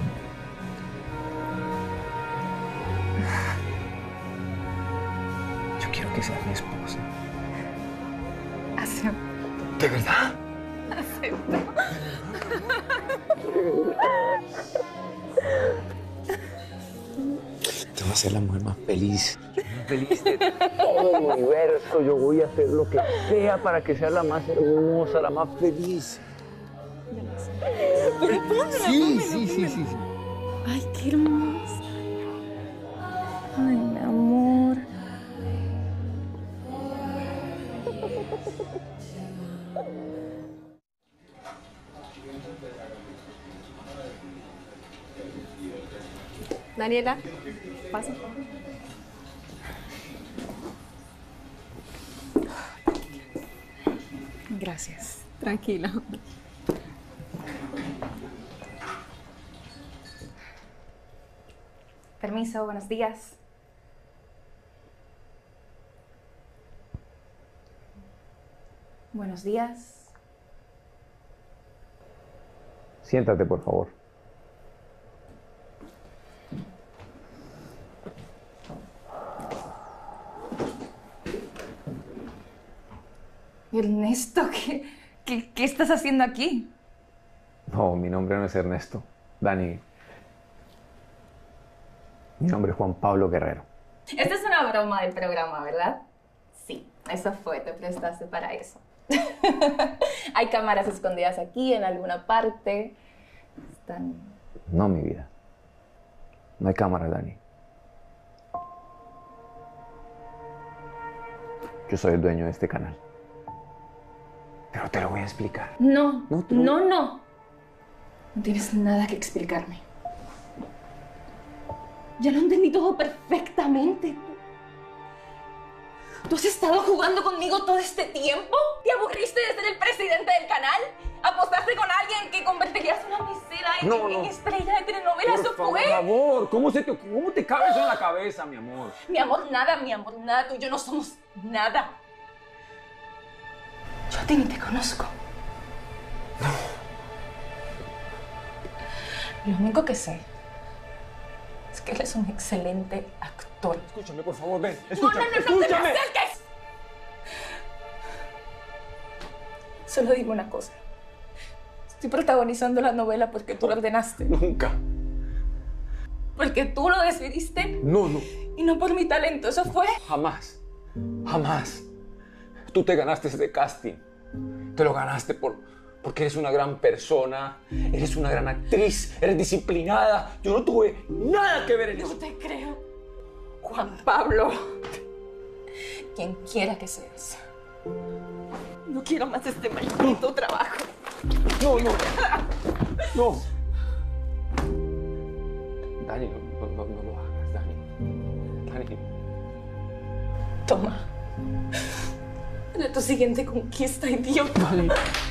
Speaker 2: Yo quiero que seas mi esposa.
Speaker 5: Acepto.
Speaker 2: ¿De verdad?
Speaker 5: Acepto.
Speaker 2: Te voy a ser la mujer más feliz. Más feliz de todo el universo. Yo voy a hacer lo que sea para que seas la más hermosa, la más feliz.
Speaker 5: Pero póngala,
Speaker 2: Sí.
Speaker 5: Ay, qué hermosa. Ay, mi amor.
Speaker 4: Daniela, pasa.
Speaker 5: Gracias.
Speaker 4: Tranquila.
Speaker 5: Permiso, buenos días. Buenos días.
Speaker 2: Siéntate, por favor.
Speaker 5: Ernesto, ¿qué estás haciendo aquí?
Speaker 2: No, mi nombre no es Ernesto. Dani. Mi nombre es Juan Pablo Guerrero.
Speaker 5: Esta es una broma del programa, ¿verdad? Sí, eso fue, te prestaste para eso. Hay cámaras escondidas aquí en alguna parte. Están
Speaker 2: No, mi vida. No hay cámara, Dani. Yo soy el dueño de este canal. Pero te lo voy a explicar.
Speaker 9: No, no tienes nada que explicarme. Ya lo entendí todo perfectamente. ¿Tú has estado jugando conmigo todo este tiempo? ¿Te aburriste de ser el presidente del canal? ¿Apostaste con alguien que convertirías una misera en estrella de telenovela? ¿Eso fue?
Speaker 2: Por favor, ¿cómo te cabe eso en la cabeza, mi amor?
Speaker 9: Mi amor, nada. Tú y yo no somos nada. Yo a ti ni te conozco. Lo único que sé es que él es un excelente actor.
Speaker 2: Escúchame, por favor, ven.
Speaker 9: No
Speaker 2: Escúchame,
Speaker 9: te me
Speaker 2: escúchame.
Speaker 9: acerques. Solo dime una cosa. Estoy protagonizando la novela porque tú lo ordenaste.
Speaker 2: Nunca.
Speaker 9: Porque tú lo decidiste.
Speaker 2: No.
Speaker 9: Y no por mi talento. ¿Eso fue?
Speaker 2: Jamás. Tú te ganaste ese casting. Te lo ganaste porque eres una gran persona, eres una gran actriz, eres disciplinada. Yo no tuve nada que ver en eso.
Speaker 9: No te creo. Juan Pablo. Quien quiera que seas. No quiero más este maldito trabajo.
Speaker 2: No. Dani, no lo hagas, Dani.
Speaker 9: Toma. Era tu siguiente conquista, idiota.
Speaker 2: Dani.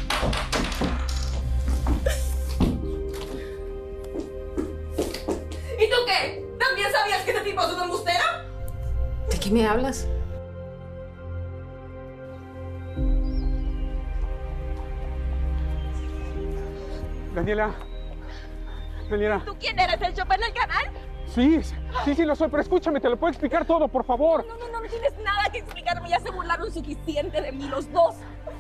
Speaker 9: ¿Y tú qué? ¿También sabías que ese tipo es un embustero?
Speaker 4: ¿De qué me hablas?
Speaker 7: Daniela.
Speaker 9: ¿Tú quién eres? ¿El chofer del canal?
Speaker 7: Sí, lo soy, pero escúchame, te lo puedo explicar todo, por favor.
Speaker 9: No tienes nada que explicarme. Ya se burlaron suficiente de mí los dos.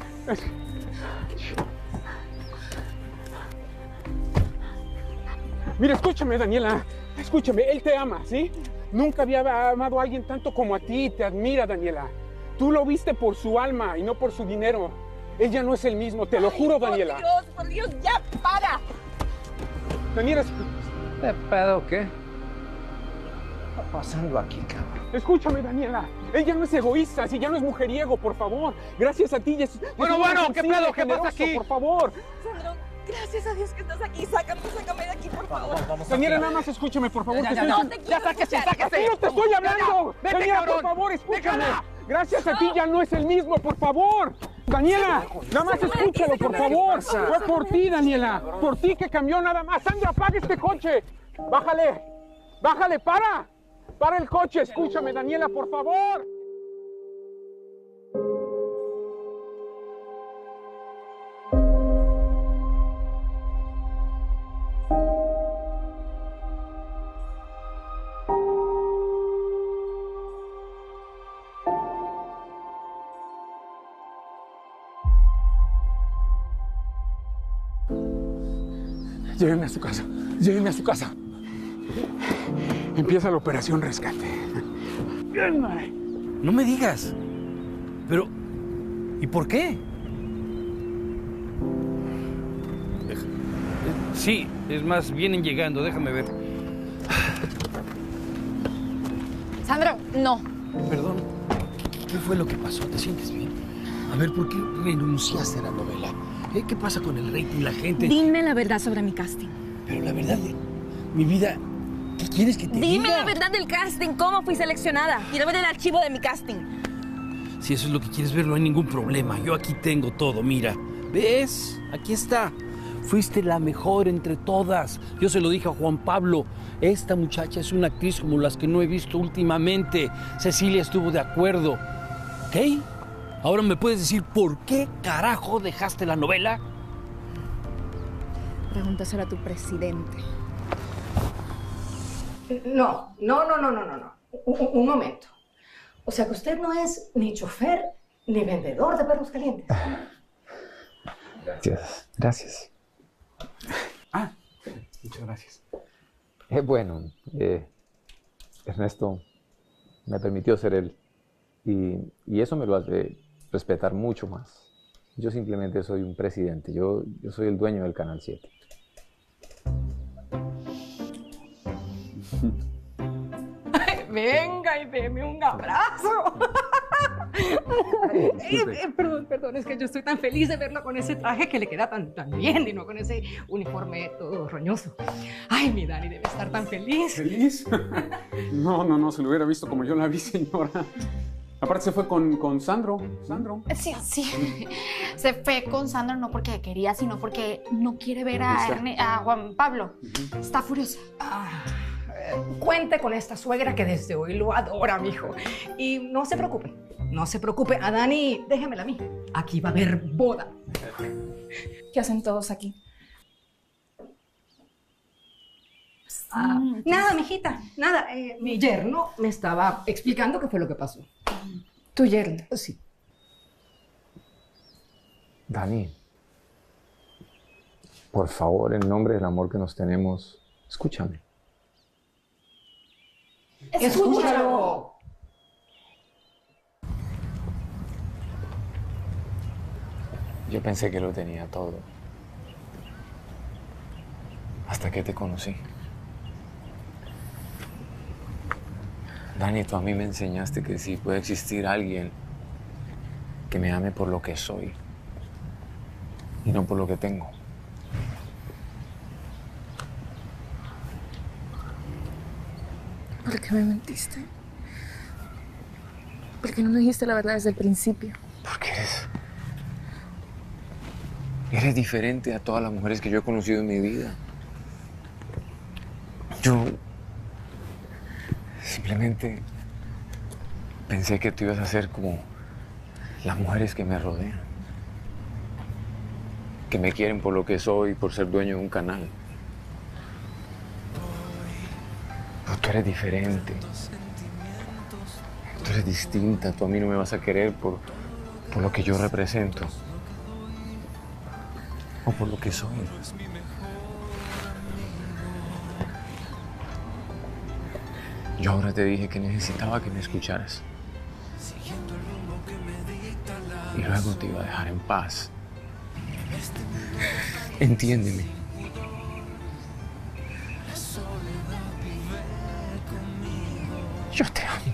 Speaker 7: Mira, escúchame, Daniela. Escúchame, él te ama, ¿sí? Nunca había amado a alguien tanto como a ti. Te admira, Daniela. Tú lo viste por su alma y no por su dinero. Él ya no es el mismo, te lo juro, Daniela.
Speaker 9: Por Dios, ya para.
Speaker 7: Daniela,
Speaker 11: ¿Qué pedo qué?
Speaker 21: ¿Qué está pasando aquí, cabrón?
Speaker 7: Escúchame, Daniela. Él ya no es egoísta, si ya no es mujeriego, por favor. Gracias a ti.
Speaker 11: Bueno, ¿qué pedo? ¿Qué pasa aquí?
Speaker 7: Por favor.
Speaker 9: Sandro, gracias a Dios que estás aquí. Sácame de aquí, por favor.
Speaker 7: Daniela, nada más escúchame, por favor.
Speaker 9: Ya, sáquese.
Speaker 7: ¡No te estoy hablando!
Speaker 11: Vete,
Speaker 7: Daniela,
Speaker 11: cabrón.
Speaker 7: por favor, escúchame. Gracias a ti ya no es el mismo, por favor. Daniela, nada más escúchalo, por favor. Fue por ti, Daniela. Por ti que cambió nada más. Sandra, apaga este coche. Bájale, para. Para el coche, escúchame, Daniela, por favor. Llévenme a su casa. Empieza la operación rescate.
Speaker 17: No me digas. Pero, ¿y por qué? Sí, es más, vienen llegando, déjame ver.
Speaker 9: Sandro, no.
Speaker 17: Perdón, ¿qué fue lo que pasó? ¿Te sientes bien? A ver, ¿por qué renunciaste a la novela? ¿Qué pasa con el rating, la gente?
Speaker 9: Dime la verdad sobre mi casting.
Speaker 17: Pero la verdad, mi vida, ¿qué quieres que te diga?
Speaker 9: Dime la verdad del casting. ¿Cómo fui seleccionada? Quiero ver el archivo de mi casting.
Speaker 17: Si eso es lo que quieres ver, no hay ningún problema. Yo aquí tengo todo, mira. ¿Ves? Aquí está. Fuiste la mejor entre todas. Yo se lo dije a Juan Pablo. Esta muchacha es una actriz como las que no he visto últimamente. Cecilia estuvo de acuerdo. ¿Ok? Ahora me puedes decir por qué carajo dejaste la novela.
Speaker 9: Pregúntaselo a tu presidente.
Speaker 12: No. Un momento. O sea que usted no es ni chofer ni vendedor de perros calientes.
Speaker 2: Gracias.
Speaker 7: Muchas gracias.
Speaker 2: Bueno, Ernesto me permitió ser él y eso me lo hace respetar mucho más. Yo simplemente soy un presidente, yo soy el dueño del Canal 7.
Speaker 12: Ay, venga y deme un abrazo. Perdón, es que yo estoy tan feliz de verlo con ese traje que le queda tan bien y no con ese uniforme todo roñoso. Ay, mi Dani debe estar tan feliz.
Speaker 7: ¿Feliz? No, se lo hubiera visto como yo la vi, señora. Aparte se fue con Sandro.
Speaker 14: Sí. Se fue con Sandro no porque quería, sino porque no quiere ver a Juan Pablo. Está furiosa.
Speaker 12: Cuente con esta suegra que desde hoy lo adora, mijo. Y no se preocupe. A Dani, déjemela a mí. Aquí va a haber boda.
Speaker 9: ¿Qué hacen todos aquí?
Speaker 12: Nada, mijita, nada. Mi yerno me estaba explicando qué fue lo que pasó.
Speaker 9: ¿Tu yerno?
Speaker 12: Sí.
Speaker 2: Dani, por favor, en nombre del amor que nos tenemos, escúchame.
Speaker 12: ¡Escúchalo!
Speaker 2: Yo pensé que lo tenía todo. Hasta que te conocí. Dani, tú a mí me enseñaste que sí puede existir alguien que me ame por lo que soy y no por lo que tengo.
Speaker 9: ¿Por qué me mentiste? ¿Por qué no me dijiste la verdad desde el principio?
Speaker 2: Porque eres diferente a todas las mujeres que yo he conocido en mi vida. Yo simplemente pensé que tú ibas a ser como las mujeres que me rodean, que me quieren por lo que soy, por ser dueño de un canal. Pero tú eres diferente. Tú eres distinta. Tú a mí no me vas a querer por lo que yo represento. O por lo que soy. Yo ahora te dije que necesitaba que me escucharas. Y luego te iba a dejar en paz. Entiéndeme. Yo te amo.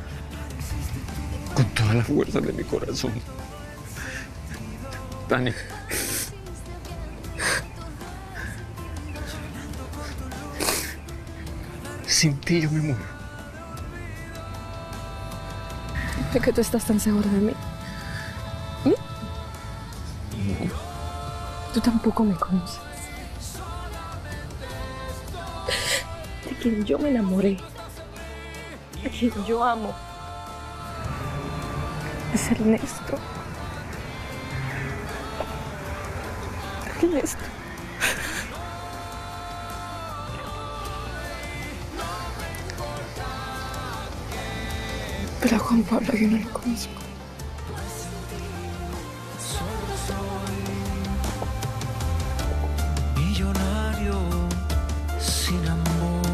Speaker 2: Con todas las fuerzas de mi corazón. Dani. Sin ti yo me muero.
Speaker 9: ¿De qué tú estás tan seguro de mí?
Speaker 2: No.
Speaker 9: Tú tampoco me conoces. De quien yo me enamoré, de quien yo amo, es Ernesto. Ernesto. Pero a Juan Pablo yo no lo conozco.
Speaker 3: Millonario sin amor.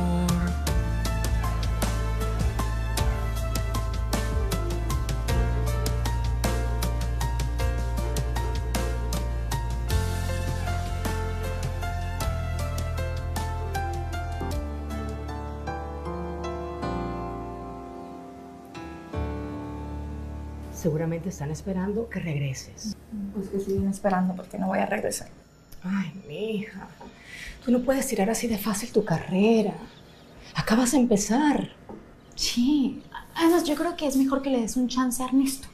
Speaker 12: Seguramente están esperando que regreses.
Speaker 9: Pues que siguen esperando porque no voy a regresar.
Speaker 12: Ay, mija, tú no puedes tirar así de fácil tu carrera. Acabas de empezar.
Speaker 14: Sí, además yo creo que es mejor que le des un chance a Ernesto.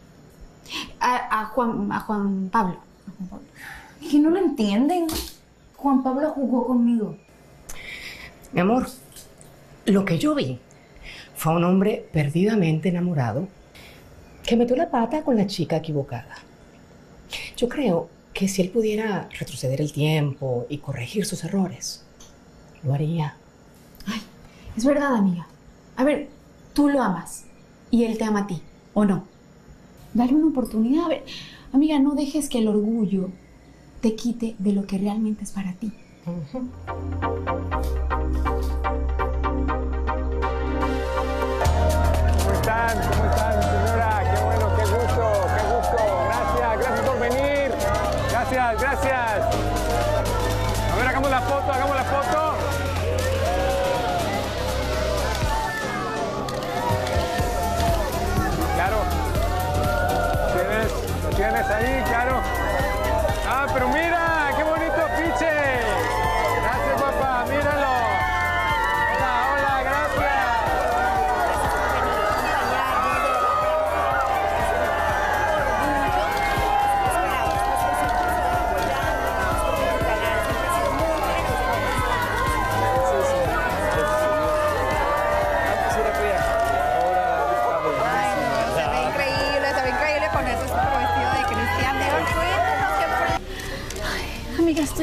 Speaker 14: A Juan Pablo. Que no lo entienden. Juan Pablo jugó conmigo.
Speaker 12: Mi amor, lo que yo vi fue un hombre perdidamente enamorado que metió la pata con la chica equivocada. Yo creo que si él pudiera retroceder el tiempo y corregir sus errores, lo haría.
Speaker 14: Ay, es verdad, amiga. A ver, tú lo amas y él te ama a ti, ¿o no? Dale una oportunidad. A ver, amiga, no dejes que el orgullo te quite de lo que realmente es para ti.
Speaker 7: ¿Cómo están? ¿Cómo están, señora? Qué bueno, qué gusto. Gracias por venir. Gracias. A ver, hagamos la foto.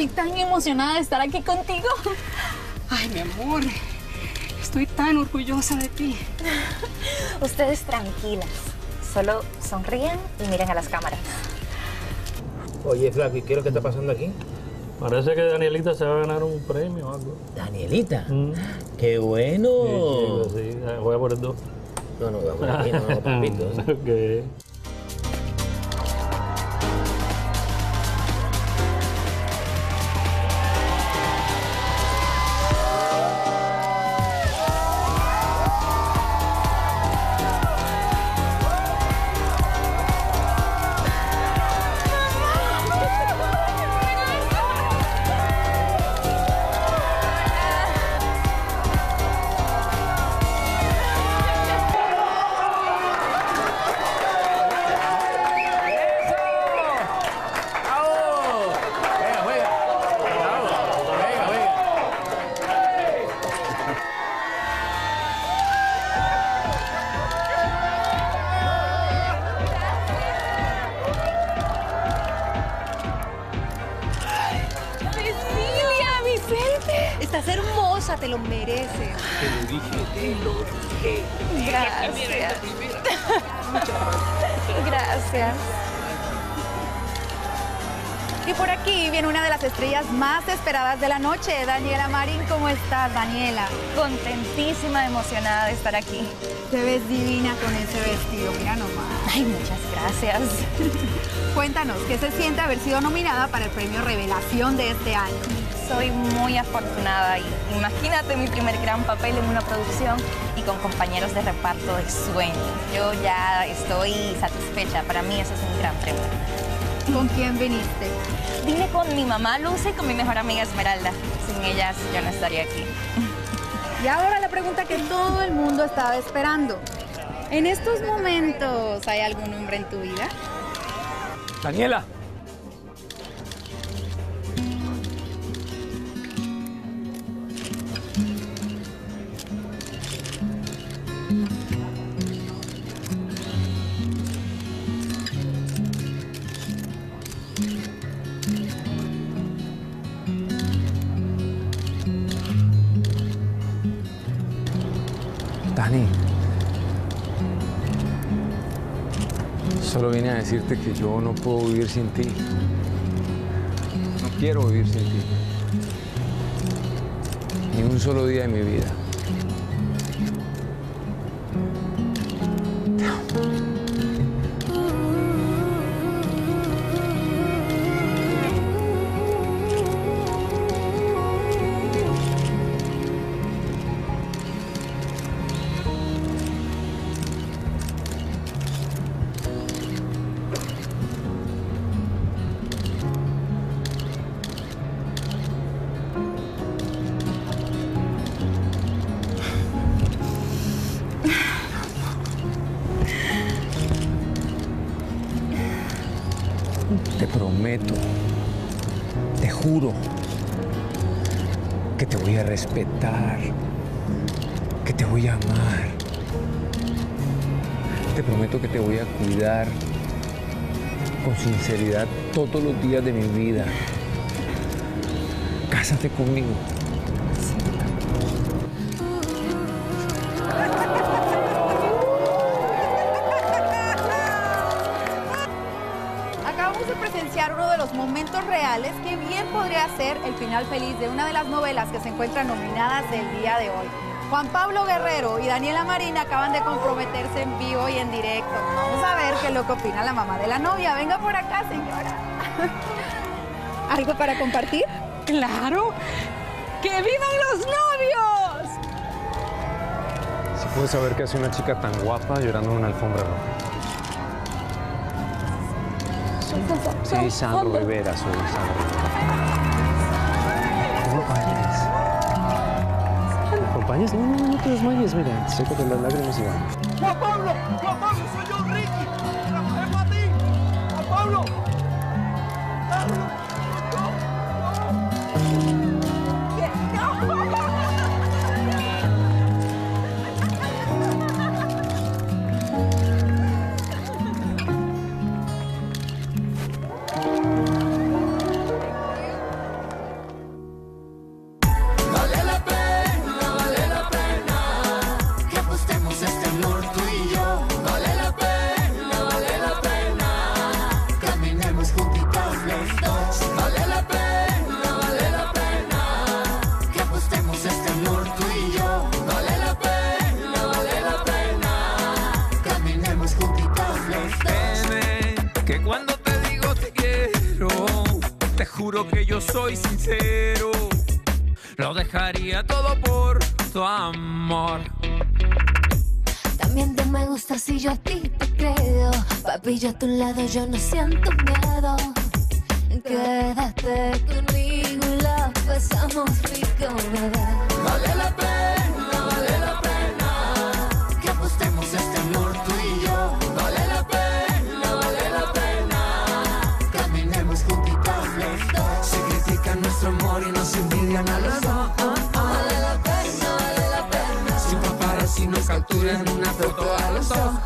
Speaker 9: Estoy tan emocionada de estar aquí contigo. Ay, mi amor. Estoy tan orgullosa de ti.
Speaker 5: Ustedes tranquilas. Solo sonríen y miren a las cámaras.
Speaker 18: Oye, Flaco, ¿y qué es lo que está pasando aquí?
Speaker 22: Parece que Danielita se va a ganar un premio o algo.
Speaker 18: ¿Danielita? ¡Qué bueno!
Speaker 22: Sí, voy a por el 2.
Speaker 18: No, voy a por aquí, no, papito.
Speaker 22: Ok.
Speaker 4: Estás hermosa, te lo mereces.
Speaker 21: Te lo dije.
Speaker 5: Gracias. Gracias.
Speaker 23: Y por aquí viene una de las estrellas más esperadas de la noche, Daniela Marín. ¿Cómo estás, Daniela?
Speaker 5: Contentísima, emocionada de estar aquí.
Speaker 23: Te ves divina con ese vestido, mira nomás.
Speaker 5: Ay, muchas gracias.
Speaker 23: Cuéntanos, ¿qué se siente haber sido nominada para el premio Revelación de este año?
Speaker 5: Soy muy afortunada y imagínate mi primer gran papel en una producción y con compañeros de reparto de sueño. Yo ya estoy satisfecha, para mí eso es un gran premio.
Speaker 23: ¿Con quién viniste?
Speaker 5: Vine con mi mamá Lucy y con mi mejor amiga Esmeralda. Sin ellas yo no estaría aquí.
Speaker 23: Y ahora la pregunta que todo el mundo estaba esperando. ¿En estos momentos hay algún hombre en tu vida?
Speaker 21: Daniela.
Speaker 2: Dani, solo vine a decirte que yo no puedo vivir sin ti. No quiero vivir sin ti. Ni un solo día de mi vida. Te amo. Te prometo, te juro, que te voy a respetar, que te voy a amar. Te prometo que te voy a cuidar con sinceridad todos los días de mi vida. Cásate conmigo.
Speaker 23: Acabamos de presenciar uno de los momentos reales que bien podría ser el final feliz de una de las novelas que se encuentran nominadas del día de hoy. Juan Pablo Guerrero y Daniela Marín acaban de comprometerse en vivo y en directo. Vamos a ver qué es lo que opina la mamá de la novia. Venga por acá, señora. ¿Algo para compartir?
Speaker 9: ¡Claro! ¡Que vivan los novios!
Speaker 2: ¿Se puede saber qué hace una chica tan guapa llorando en una alfombra roja? Sí, Sandro Rivera, soy Sandro Rivera. ¿Me acompañas? No te desmayes, mira, sécate las lágrimas y vamos.
Speaker 24: ¡Juan Pablo! ¡Juan Pablo, soy yo, Ricky! ¡Es para ti! ¡Juan Pablo!
Speaker 3: juro que yo soy sincero. Lo dejaría todo por tu amor.
Speaker 1: También tú me gustas y yo a ti te creo. Papi, yo a tu lado yo no siento miedo. Quédate conmigo y la pasamos rico, bebé.
Speaker 3: Vale la pena
Speaker 1: que apostemos este amor tú y yo.
Speaker 3: Vale la pena
Speaker 1: caminemos juntitos los dos.
Speaker 3: Si critican nuestro amor y nos envidian a los dos.
Speaker 1: Vale la pena.
Speaker 3: Si paparazzi nos capturan una foto a los dos.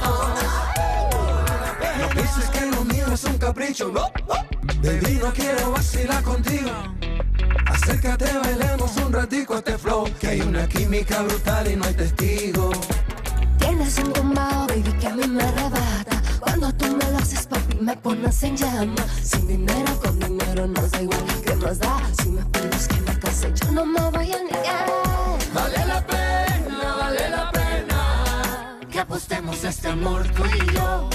Speaker 3: No pienses que lo mío es un capricho, no. Baby, no quiero vacilar contigo. Acércate, bailemos un ratico este flow, que hay una química brutal y no hay testigo.
Speaker 1: Tienes un tumbao, baby, que a mí me arrebata. Cuando tú me lo haces, papi, me pones en llama. Sin dinero, con dinero, nos da igual. ¿Qué más da? Si me pides que me case, yo no me voy a negar.
Speaker 3: Vale la pena
Speaker 1: que apostemos este amor tú y yo.